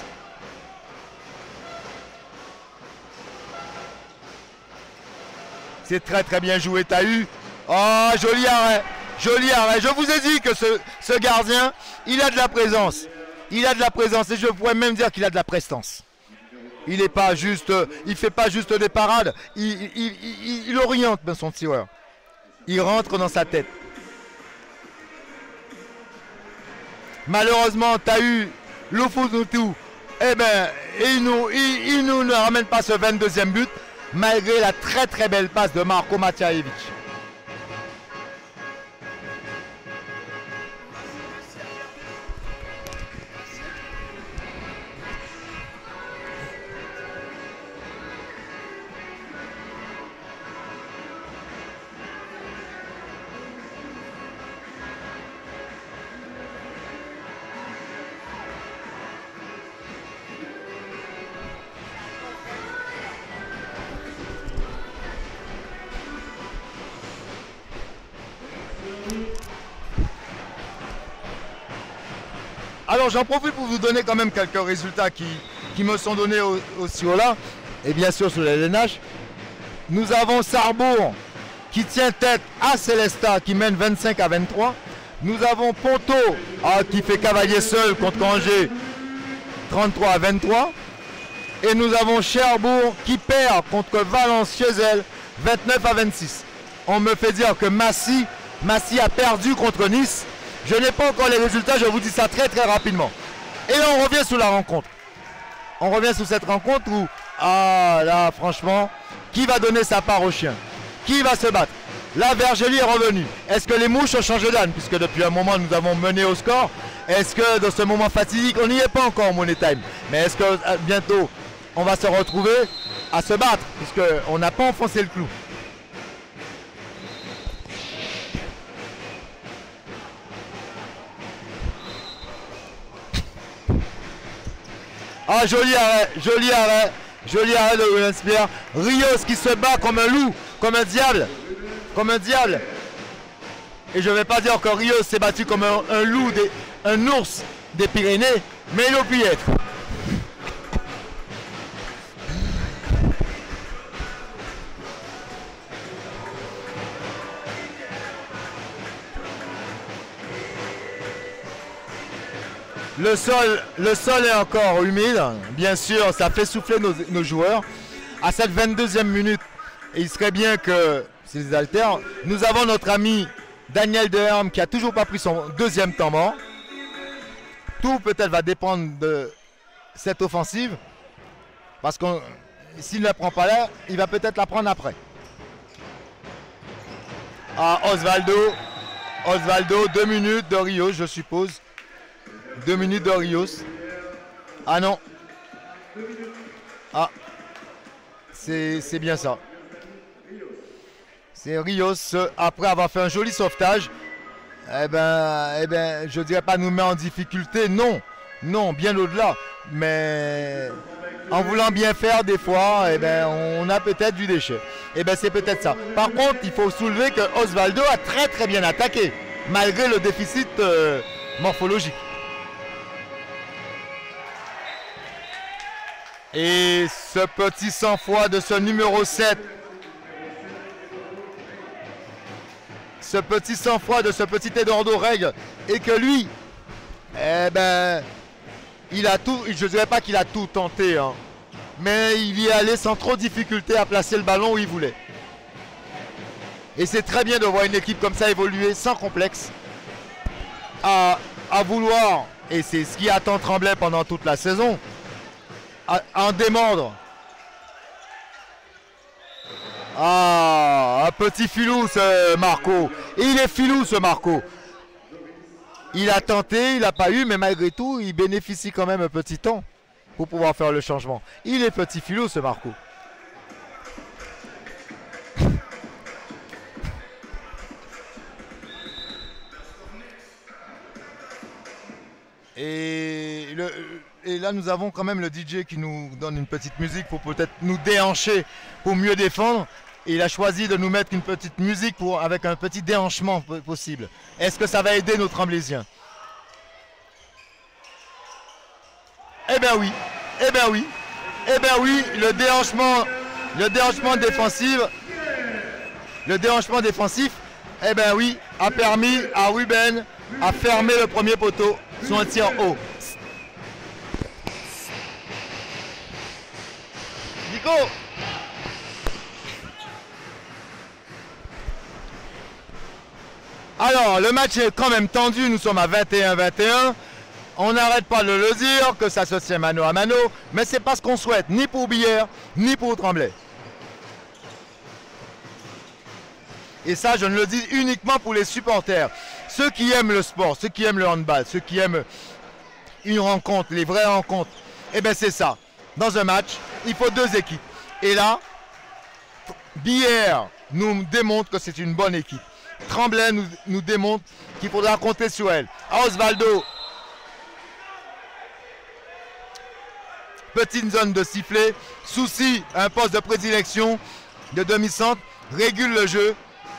C'est très très bien joué, Tahu. Oh, joli arrêt. Joli arrêt. Je vous ai dit que ce, ce gardien, il a de la présence. Il a de la présence et je pourrais même dire qu'il a de la prestance. Il n'est pas juste, il fait pas juste des parades. Il, il, il, il oriente bien son tireur. Il rentre dans sa tête. Malheureusement, Tahu, Lufunutu, eh ben, il nous, il, il nous ne ramène pas ce vingt-deuxième but. Malgré la très très belle passe de Marco Matiasevic. Alors j'en profite pour vous donner quand même quelques résultats qui, qui me sont donnés au, au C I O L A et bien sûr sur les L N H. Nous avons Sarrebourg qui tient tête à Célestat qui mène vingt-cinq à vingt-trois. Nous avons Ponto ah, qui fait cavalier seul contre Angers trente-trois à vingt-trois. Et nous avons Cherbourg qui perd contre Valence chez elle vingt-neuf à vingt-six. On me fait dire que Massy, Massy a perdu contre Nice. Je n'ai pas encore les résultats, je vous dis ça très très rapidement. Et là on revient sur la rencontre. On revient sur cette rencontre où, ah là franchement, Qui va donner sa part au chien? Qui va se battre? Là, Vergely est revenu. Est-ce que les mouches ont changé d'âne? Puisque depuis un moment, nous avons mené au score. Est-ce que dans ce moment fatidique, on n'y est pas encore au Money Time? Mais est-ce que euh, bientôt, on va se retrouver à se battre? Puisqu'on n'a pas enfoncé le clou. Ah, joli arrêt, joli arrêt, joli arrêt de William Spear. Rios qui se bat comme un loup, comme un diable, comme un diable. Et je ne vais pas dire que Rios s'est battu comme un, un loup, des, un ours des Pyrénées, mais il aurait pu y être. Le sol, le sol est encore humide, bien sûr, ça fait souffler nos, nos joueurs. À cette vingt-deuxième minute, et il serait bien que, s'ils altèrent, nous avons notre ami Daniel Deherme qui n'a toujours pas pris son deuxième temps mort. Tout peut-être va dépendre de cette offensive, parce que s'il ne la prend pas là, il va peut-être la prendre après. Ah, Osvaldo, Osvaldo, deux minutes de Rios, je suppose. Deux minutes de Rios. Ah non. Ah. C'est bien ça. C'est Rios, après avoir fait un joli sauvetage. Eh ben, eh ben, je dirais pas nous met en difficulté. Non. Non, bien au-delà. Mais en voulant bien faire des fois, eh ben, on a peut-être du déchet. Eh ben, c'est peut-être ça. Par contre, il faut soulever que Osvaldo a très très bien attaqué. Malgré le déficit euh, morphologique. Et ce petit sang-froid de ce numéro sept. Ce petit sang-froid de ce petit Eduardo Reg. Et que lui, eh ben, il a tout, je ne dirais pas qu'il a tout tenté, hein, mais il y est allé sans trop de difficulté à placer le ballon où il voulait. Et c'est très bien de voir une équipe comme ça évoluer sans complexe. À, à vouloir, et c'est ce qui attend Tremblay pendant toute la saison, à, à en démordre. Ah, un petit filou ce Marco. Et il est filou ce Marco. Il a tenté, il n'a pas eu, mais malgré tout, il bénéficie quand même un petit temps pour pouvoir faire le changement. Il est petit filou ce Marco. Et, le, et là, nous avons quand même le D J qui nous donne une petite musique pour peut-être nous déhancher, pour mieux défendre. Et il a choisi de nous mettre une petite musique pour, avec un petit déhanchement possible. Est-ce que ça va aider nos Tremblaysiens? Eh bien oui, eh bien oui, eh bien oui, le déhanchement, le déhanchement défensif, le déhanchement défensif, eh bien oui, a permis à Ruben à fermer le premier poteau sur un tir haut. Nico! Alors, le match est quand même tendu, nous sommes à vingt et un à vingt et un. On n'arrête pas de le dire, que ça se tient mano à mano, mais c'est pas ce qu'on souhaite, ni pour Billère, ni pour Tremblay. Et ça, je ne le dis uniquement pour les supporters. Ceux qui aiment le sport, ceux qui aiment le handball, ceux qui aiment une rencontre, les vraies rencontres, eh bien c'est ça. Dans un match, il faut deux équipes. Et là, Billère nous démontre que c'est une bonne équipe. Tremblay nous, nous démontre qu'il faudra compter sur elle. Osvaldo, petite zone de sifflet. Souci, un poste de prédilection de demi-centre. Régule le jeu.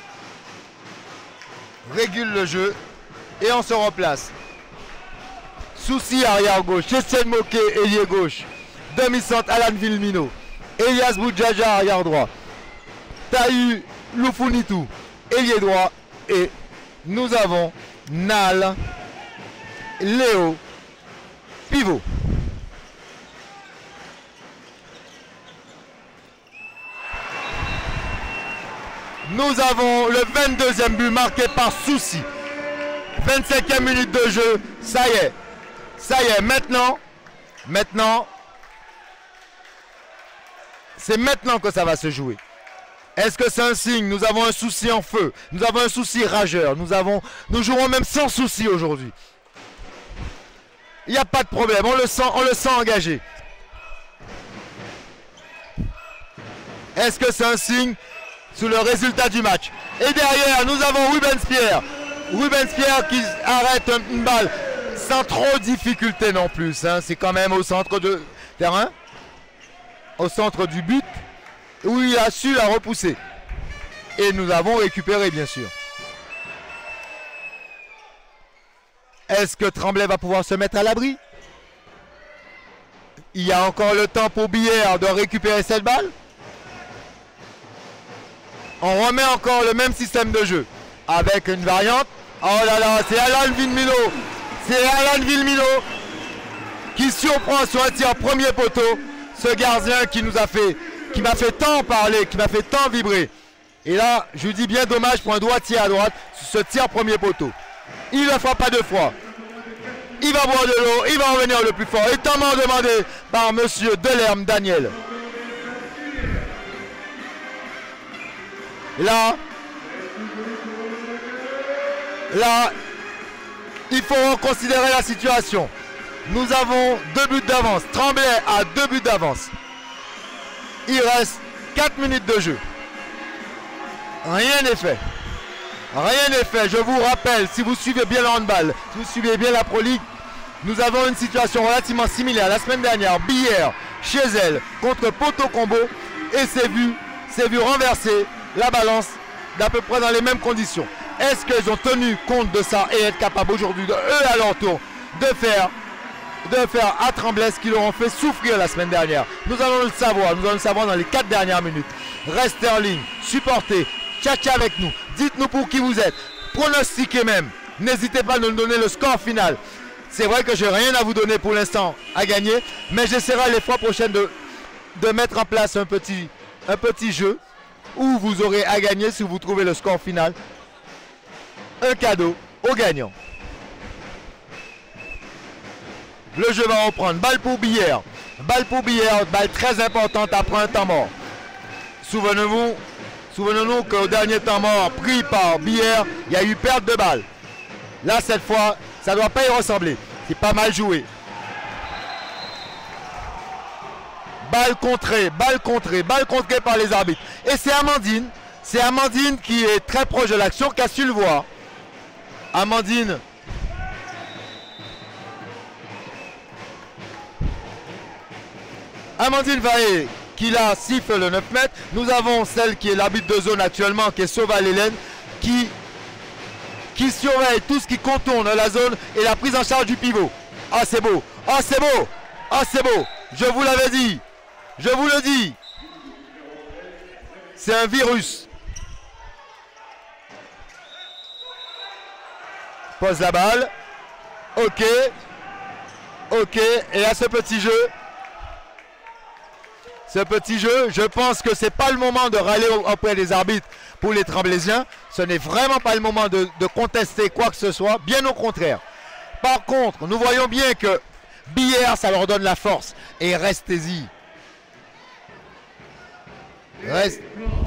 Régule le jeu. Et on se replace. Souci, arrière gauche. Chestienne Moquet, ailier gauche. Demi-centre, Alan Vilmino. Elias Boudjaja, arrière droit. Tahu Lufunitu, ailier droit. Et nous avons Nal Léo pivot. Nous avons le vingt-deuxième but marqué par Souci. vingt-cinquième minute de jeu. Ça y est. Ça y est. Maintenant. Maintenant. C'est maintenant que ça va se jouer. Est-ce que c'est un signe? Nous avons un souci en feu. Nous avons un souci rageur. Nous, avons, nous jouerons même sans souci aujourd'hui. Il n'y a pas de problème. On le sent, on le sent engagé. Est-ce que c'est un signe sous le résultat du match? Et derrière, nous avons Rubens Pierre. Rubens Pierre qui arrête une balle sans trop de difficulté non plus. Hein. C'est quand même au centre de terrain. Au centre du but. Où il a su la repousser. Et nous avons récupéré, bien sûr. Est-ce que Tremblay va pouvoir se mettre à l'abri? Il y a encore le temps pour Billère de récupérer cette balle. On remet encore le même système de jeu. Avec une variante. Oh là là, c'est Alan Villemilo. C'est Alan Villemilo qui surprend sur un tir premier poteau. Ce gardien qui nous a fait... qui m'a fait tant parler, qui m'a fait tant vibrer. Et là, je lui dis bien dommage pour un droitier à droite, ce tir premier poteau. Il ne le fera pas deux fois. Il va boire de l'eau, il va revenir le plus fort. Étant demandé par monsieur Delerme Daniel. Là, là, il faut reconsidérer la situation. Nous avons deux buts d'avance. Tremblay a deux buts d'avance. Il reste quatre minutes de jeu. Rien n'est fait. Rien n'est fait. Je vous rappelle, si vous suivez bien le handball, si vous suivez bien la Pro League, nous avons une situation relativement similaire. La semaine dernière, Billère, chez elle, contre Poto Combo, et c'est vu, c'est vu renverser la balance d'à peu près dans les mêmes conditions. Est-ce qu'ils ont tenu compte de ça et être capables aujourd'hui, de eux à leur tour, de faire de faire à Tremblay ce qu'ils leur ont fait souffrir la semaine dernière? Nous allons le savoir, nous allons le savoir dans les quatre dernières minutes. Restez en ligne, supportez, tchatchez avec nous, dites-nous pour qui vous êtes, pronostiquez même, n'hésitez pas à nous donner le score final. C'est vrai que je n'ai rien à vous donner pour l'instant à gagner, mais j'essaierai les fois prochaines de, de mettre en place un petit, un petit jeu où vous aurez à gagner si vous trouvez le score final. Un cadeau au gagnant. Le jeu va reprendre. Balle pour Billère. Balle pour Billère. Balle très importante après un temps mort. Souvenez-vous, souvenez-nous qu'au dernier temps mort pris par Billère, il y a eu perte de balle. Là, cette fois, ça ne doit pas y ressembler. C'est pas mal joué. Balle contrée, balle contrée, balle contrée par les arbitres. Et c'est Amandine. C'est Amandine qui est très proche de l'action, qui a su le voir. Amandine. Amandine Vaé qui la siffle le neuf mètres. Nous avons celle qui est l'arbitre de zone actuellement, qui est Sauval Hélène, qui, qui surveille tout ce qui contourne la zone et la prise en charge du pivot. Ah, c'est beau. Ah, c'est beau. Ah, c'est beau. Je vous l'avais dit. Je vous le dis. C'est un virus. Pose la balle. Ok. Ok. Et à ce petit jeu. Ce petit jeu, je pense que ce n'est pas le moment de râler auprès des arbitres pour les Tremblaysiens. Ce n'est vraiment pas le moment de, de contester quoi que ce soit, bien au contraire. Par contre, nous voyons bien que Billère, ça leur donne la force. Et restez-y. Reste.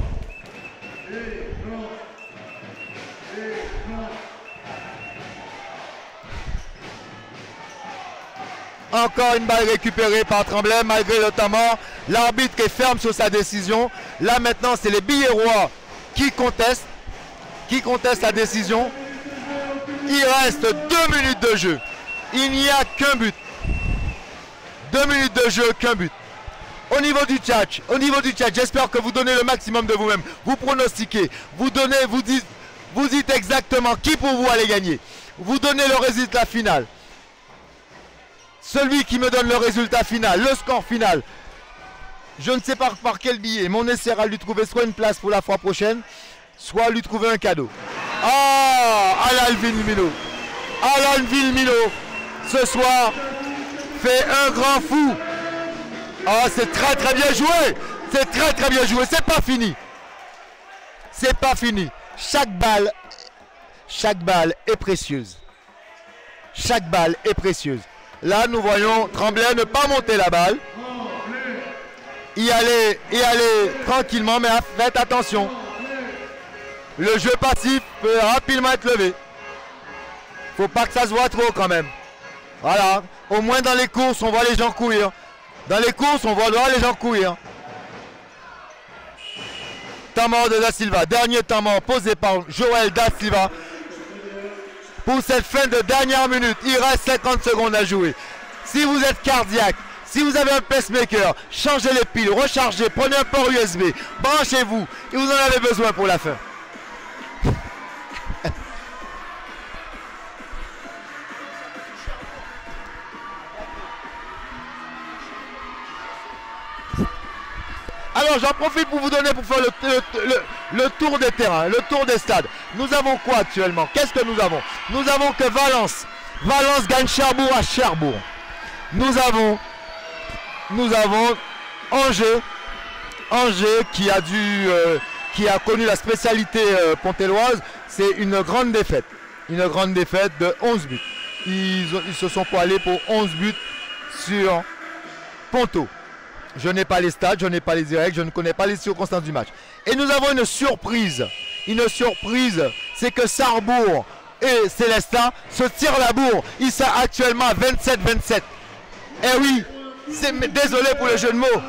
Encore une balle récupérée par Tremblay malgré le temps mort. L'arbitre est ferme sur sa décision. Là maintenant c'est les Billérois qui contestent. Qui contestent la décision. Il reste deux minutes de jeu. Il n'y a qu'un but. Deux minutes de jeu, qu'un but. Au niveau du chat, au niveau du chat, j'espère que vous donnez le maximum de vous-même. Vous pronostiquez, vous donnez, vous dites, vous dites exactement qui pour vous allez gagner. Vous donnez le résultat final. Celui qui me donne le résultat final, le score final, je ne sais pas par quel billet, mais on essaiera de lui trouver soit une place pour la fois prochaine, soit lui trouver un cadeau. Ah, Alan Villemilo. Alan Villemilo, ce soir, fait un grand fou. Ah, c'est très très bien joué. C'est très très bien joué. C'est pas fini. C'est pas fini. Chaque balle, chaque balle est précieuse. Chaque balle est précieuse. Là, nous voyons Tremblay ne pas monter la balle. y aller, y aller tranquillement, mais faites attention. Le jeu passif peut rapidement être levé. Faut pas que ça se voit trop quand même. Voilà, au moins dans les courses, on voit les gens courir. Dans les courses, on voit les gens courir. Temps mort de Da Silva, dernier temps mort posé par Joël Da Silva. Pour cette fin de dernière minute, il reste cinquante secondes à jouer. Si vous êtes cardiaque, si vous avez un pacemaker, changez les piles, rechargez, prenez un port U S B, branchez-vous, et vous en avez besoin pour la fin. Alors j'en profite pour vous donner, pour faire le, le, le, le tour des terrains, le tour des stades. Nous avons quoi actuellement? Qu'est-ce que nous avons? Nous avons que Valence. Valence gagne Cherbourg à Cherbourg. Nous avons, nous avons Angers. Angers qui a, dû, euh, qui a connu la spécialité euh, pontelloise. C'est une grande défaite. Une grande défaite de onze buts. Ils, ils se sont poilés pour onze buts sur Ponto. Je n'ai pas les stats, je n'ai pas les directs, je ne connais pas les circonstances du match. Et nous avons une surprise. Une surprise, c'est que Sarrebourg et Célestin se tirent la bourre. Ils sont actuellement à vingt-sept vingt-sept. Eh oui, désolé pour le jeu de mots.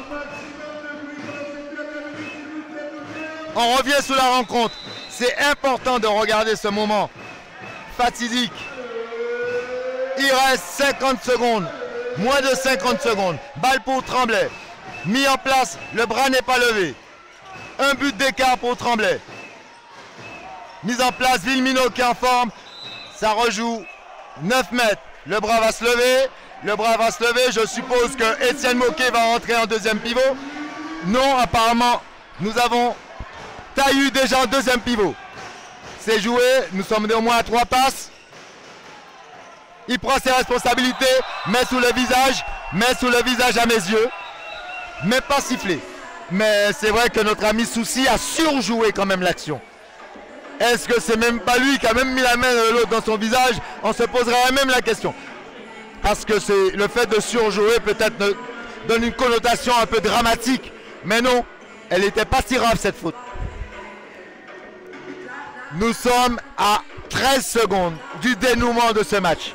On revient sur la rencontre. C'est important de regarder ce moment fatidique. Il reste cinquante secondes. Moins de cinquante secondes. Balle pour Tremblay. Mis en place, le bras n'est pas levé. Un but d'écart pour Tremblay. Mise en place, Villemino qui est en forme. Ça rejoue neuf mètres. Le bras va se lever. Le bras va se lever. Je suppose que Étienne Moquet va rentrer en deuxième pivot. Non, apparemment, nous avons Taillu déjà en deuxième pivot. C'est joué. Nous sommes au moins à trois passes. Il prend ses responsabilités. Met sous le visage. Met sous le visage à mes yeux. Mais pas sifflé. Mais c'est vrai que notre ami Souci a surjoué quand même l'action. Est-ce que c'est même pas lui qui a même mis la main de l'autre dans son visage? On se poserait même la question. Parce que c'est le fait de surjouer peut-être donne une connotation un peu dramatique. Mais non, elle n'était pas si grave cette faute. Nous sommes à treize secondes du dénouement de ce match.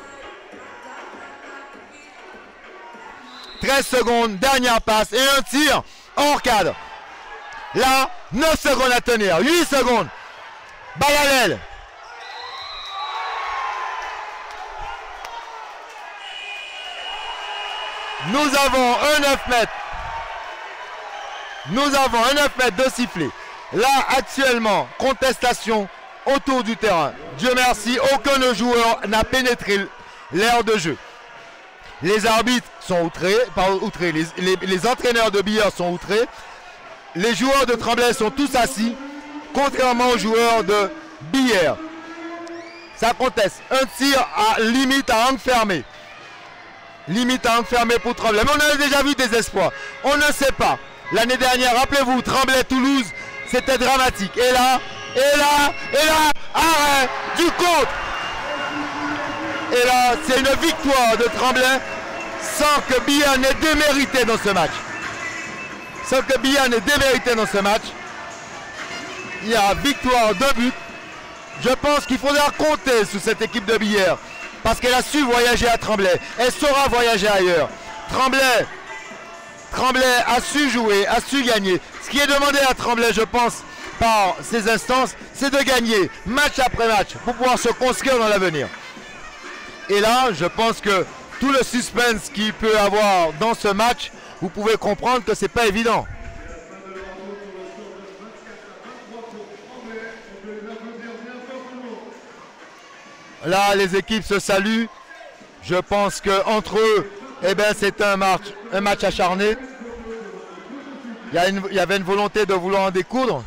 treize secondes, dernière passe et un tir hors cadre. Là, neuf secondes à tenir, huit secondes. Balle à l'aile. Nous avons un neuf mètres. Nous avons un neuf mètres de sifflet. Là, actuellement, contestation autour du terrain. Dieu merci, aucun joueur n'a pénétré l'aire de jeu. Les arbitres sont outrés, pas outrés, les, les, les entraîneurs de billard sont outrés. Les joueurs de Tremblay sont tous assis, contrairement aux joueurs de billard. Ça conteste. Un tir à limite à angle fermé. Limite à angle fermé pour Tremblay. Mais on a déjà vu des espoirs. On ne sait pas. L'année dernière, rappelez-vous, Tremblay-Toulouse, c'était dramatique. Et là, et là, et là, arrêt du contre. Et là, c'est une victoire de Tremblay sans que Billard n'ait démérité dans ce match. Sans que Billard n'ait démérité dans ce match. Il y a victoire de but. Je pense qu'il faudra compter sur cette équipe de Billard parce qu'elle a su voyager à Tremblay. Elle saura voyager ailleurs. Tremblay, Tremblay a su jouer, a su gagner. Ce qui est demandé à Tremblay, je pense, par ces instances, c'est de gagner match après match pour pouvoir se construire dans l'avenir. Et là, je pense que tout le suspense qu'il peut avoir dans ce match, vous pouvez comprendre que c'est pas évident. Là, les équipes se saluent. Je pense qu'entre eux, eh ben, c'est un match, un match acharné. Il y, a une, il y avait une volonté de vouloir en découdre.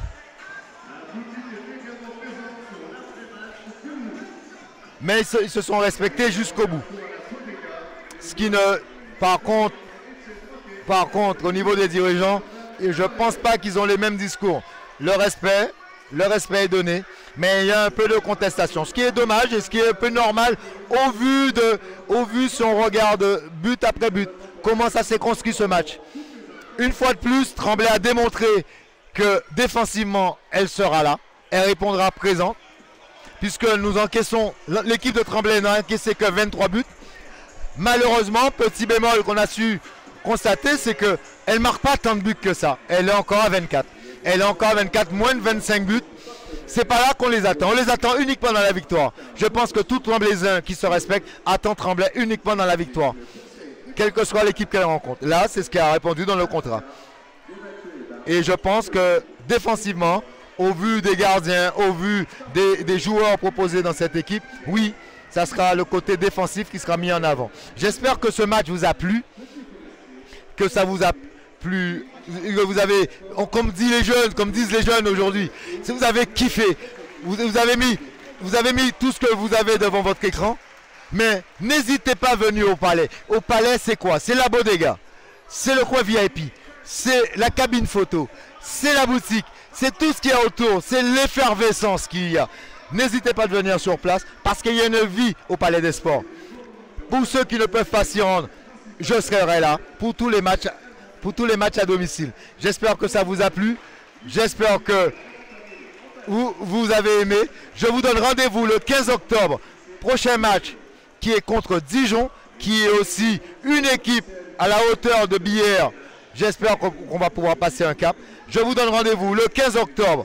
Mais ils se, ils se sont respectés jusqu'au bout. Ce qui ne, par contre, par contre, au niveau des dirigeants, je ne pense pas qu'ils ont les mêmes discours. Le respect, le respect est donné, mais il y a un peu de contestation. Ce qui est dommage et ce qui est un peu normal au vu de, au vu si on regarde but après but, comment ça s'est construit ce match. Une fois de plus, Tremblay a démontré que défensivement, elle sera là. Elle répondra présente. Puisque nous encaissons, l'équipe de Tremblay n'a encaissé que vingt-trois buts. Malheureusement, petit bémol qu'on a su constater, c'est qu'elle ne marque pas tant de buts que ça. Elle est encore à vingt-quatre. Elle est encore à vingt-quatre, moins de vingt-cinq buts. C'est pas là qu'on les attend. On les attend uniquement dans la victoire. Je pense que tout Tremblaysin qui se respecte attend Tremblay uniquement dans la victoire. Quelle que soit l'équipe qu'elle rencontre. Là, c'est ce qui a répondu dans le contrat. Et je pense que défensivement, au vu des gardiens, au vu des, des joueurs proposés dans cette équipe, oui, ça sera le côté défensif qui sera mis en avant. J'espère que ce match vous a plu, que ça vous a plu, que vous avez, comme disent les jeunes, comme disent les jeunes aujourd'hui, si vous avez kiffé, vous, vous, avez mis, vous avez mis tout ce que vous avez devant votre écran, mais n'hésitez pas à venir au Palais. Au Palais, c'est quoi? C'est la bodega, c'est le coin V I P, c'est la cabine photo, c'est la boutique, c'est tout ce qu'il y a autour, c'est l'effervescence qu'il y a. N'hésitez pas à venir sur place parce qu'il y a une vie au Palais des Sports. Pour ceux qui ne peuvent pas s'y rendre, je serai là pour tous les matchs, pour tous les matchs à domicile. J'espère que ça vous a plu. J'espère que vous, vous avez aimé. Je vous donne rendez-vous le quinze octobre. Prochain match qui est contre Dijon, qui est aussi une équipe à la hauteur de Billère. J'espère qu'on va pouvoir passer un cap. Je vous donne rendez-vous le quinze octobre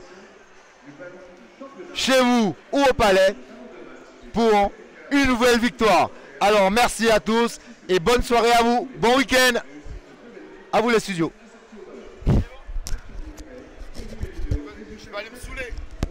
chez vous ou au Palais pour une nouvelle victoire. Alors merci à tous et bonne soirée à vous. Bon week-end. À vous les studios. Je vais aller me saouler.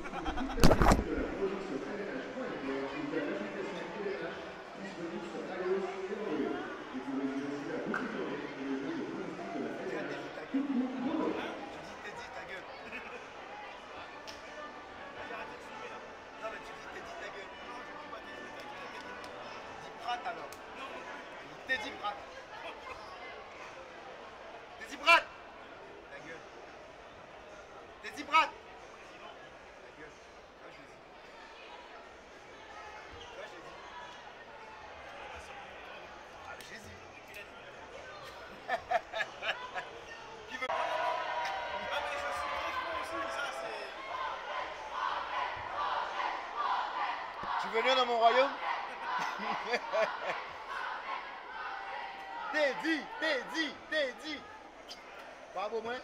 Tu veux venir dans mon royaume? T'es dit, t'es dit, t'es dit. Bravo, moi.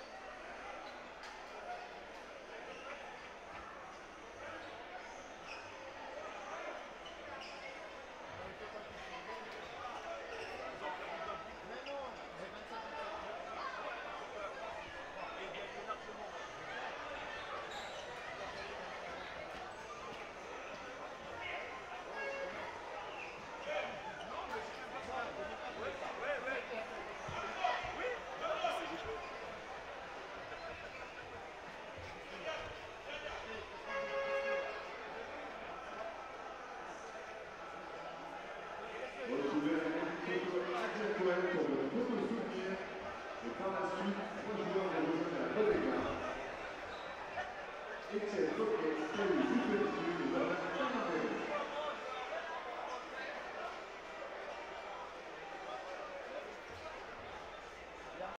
Etienne Coquet, salut, vous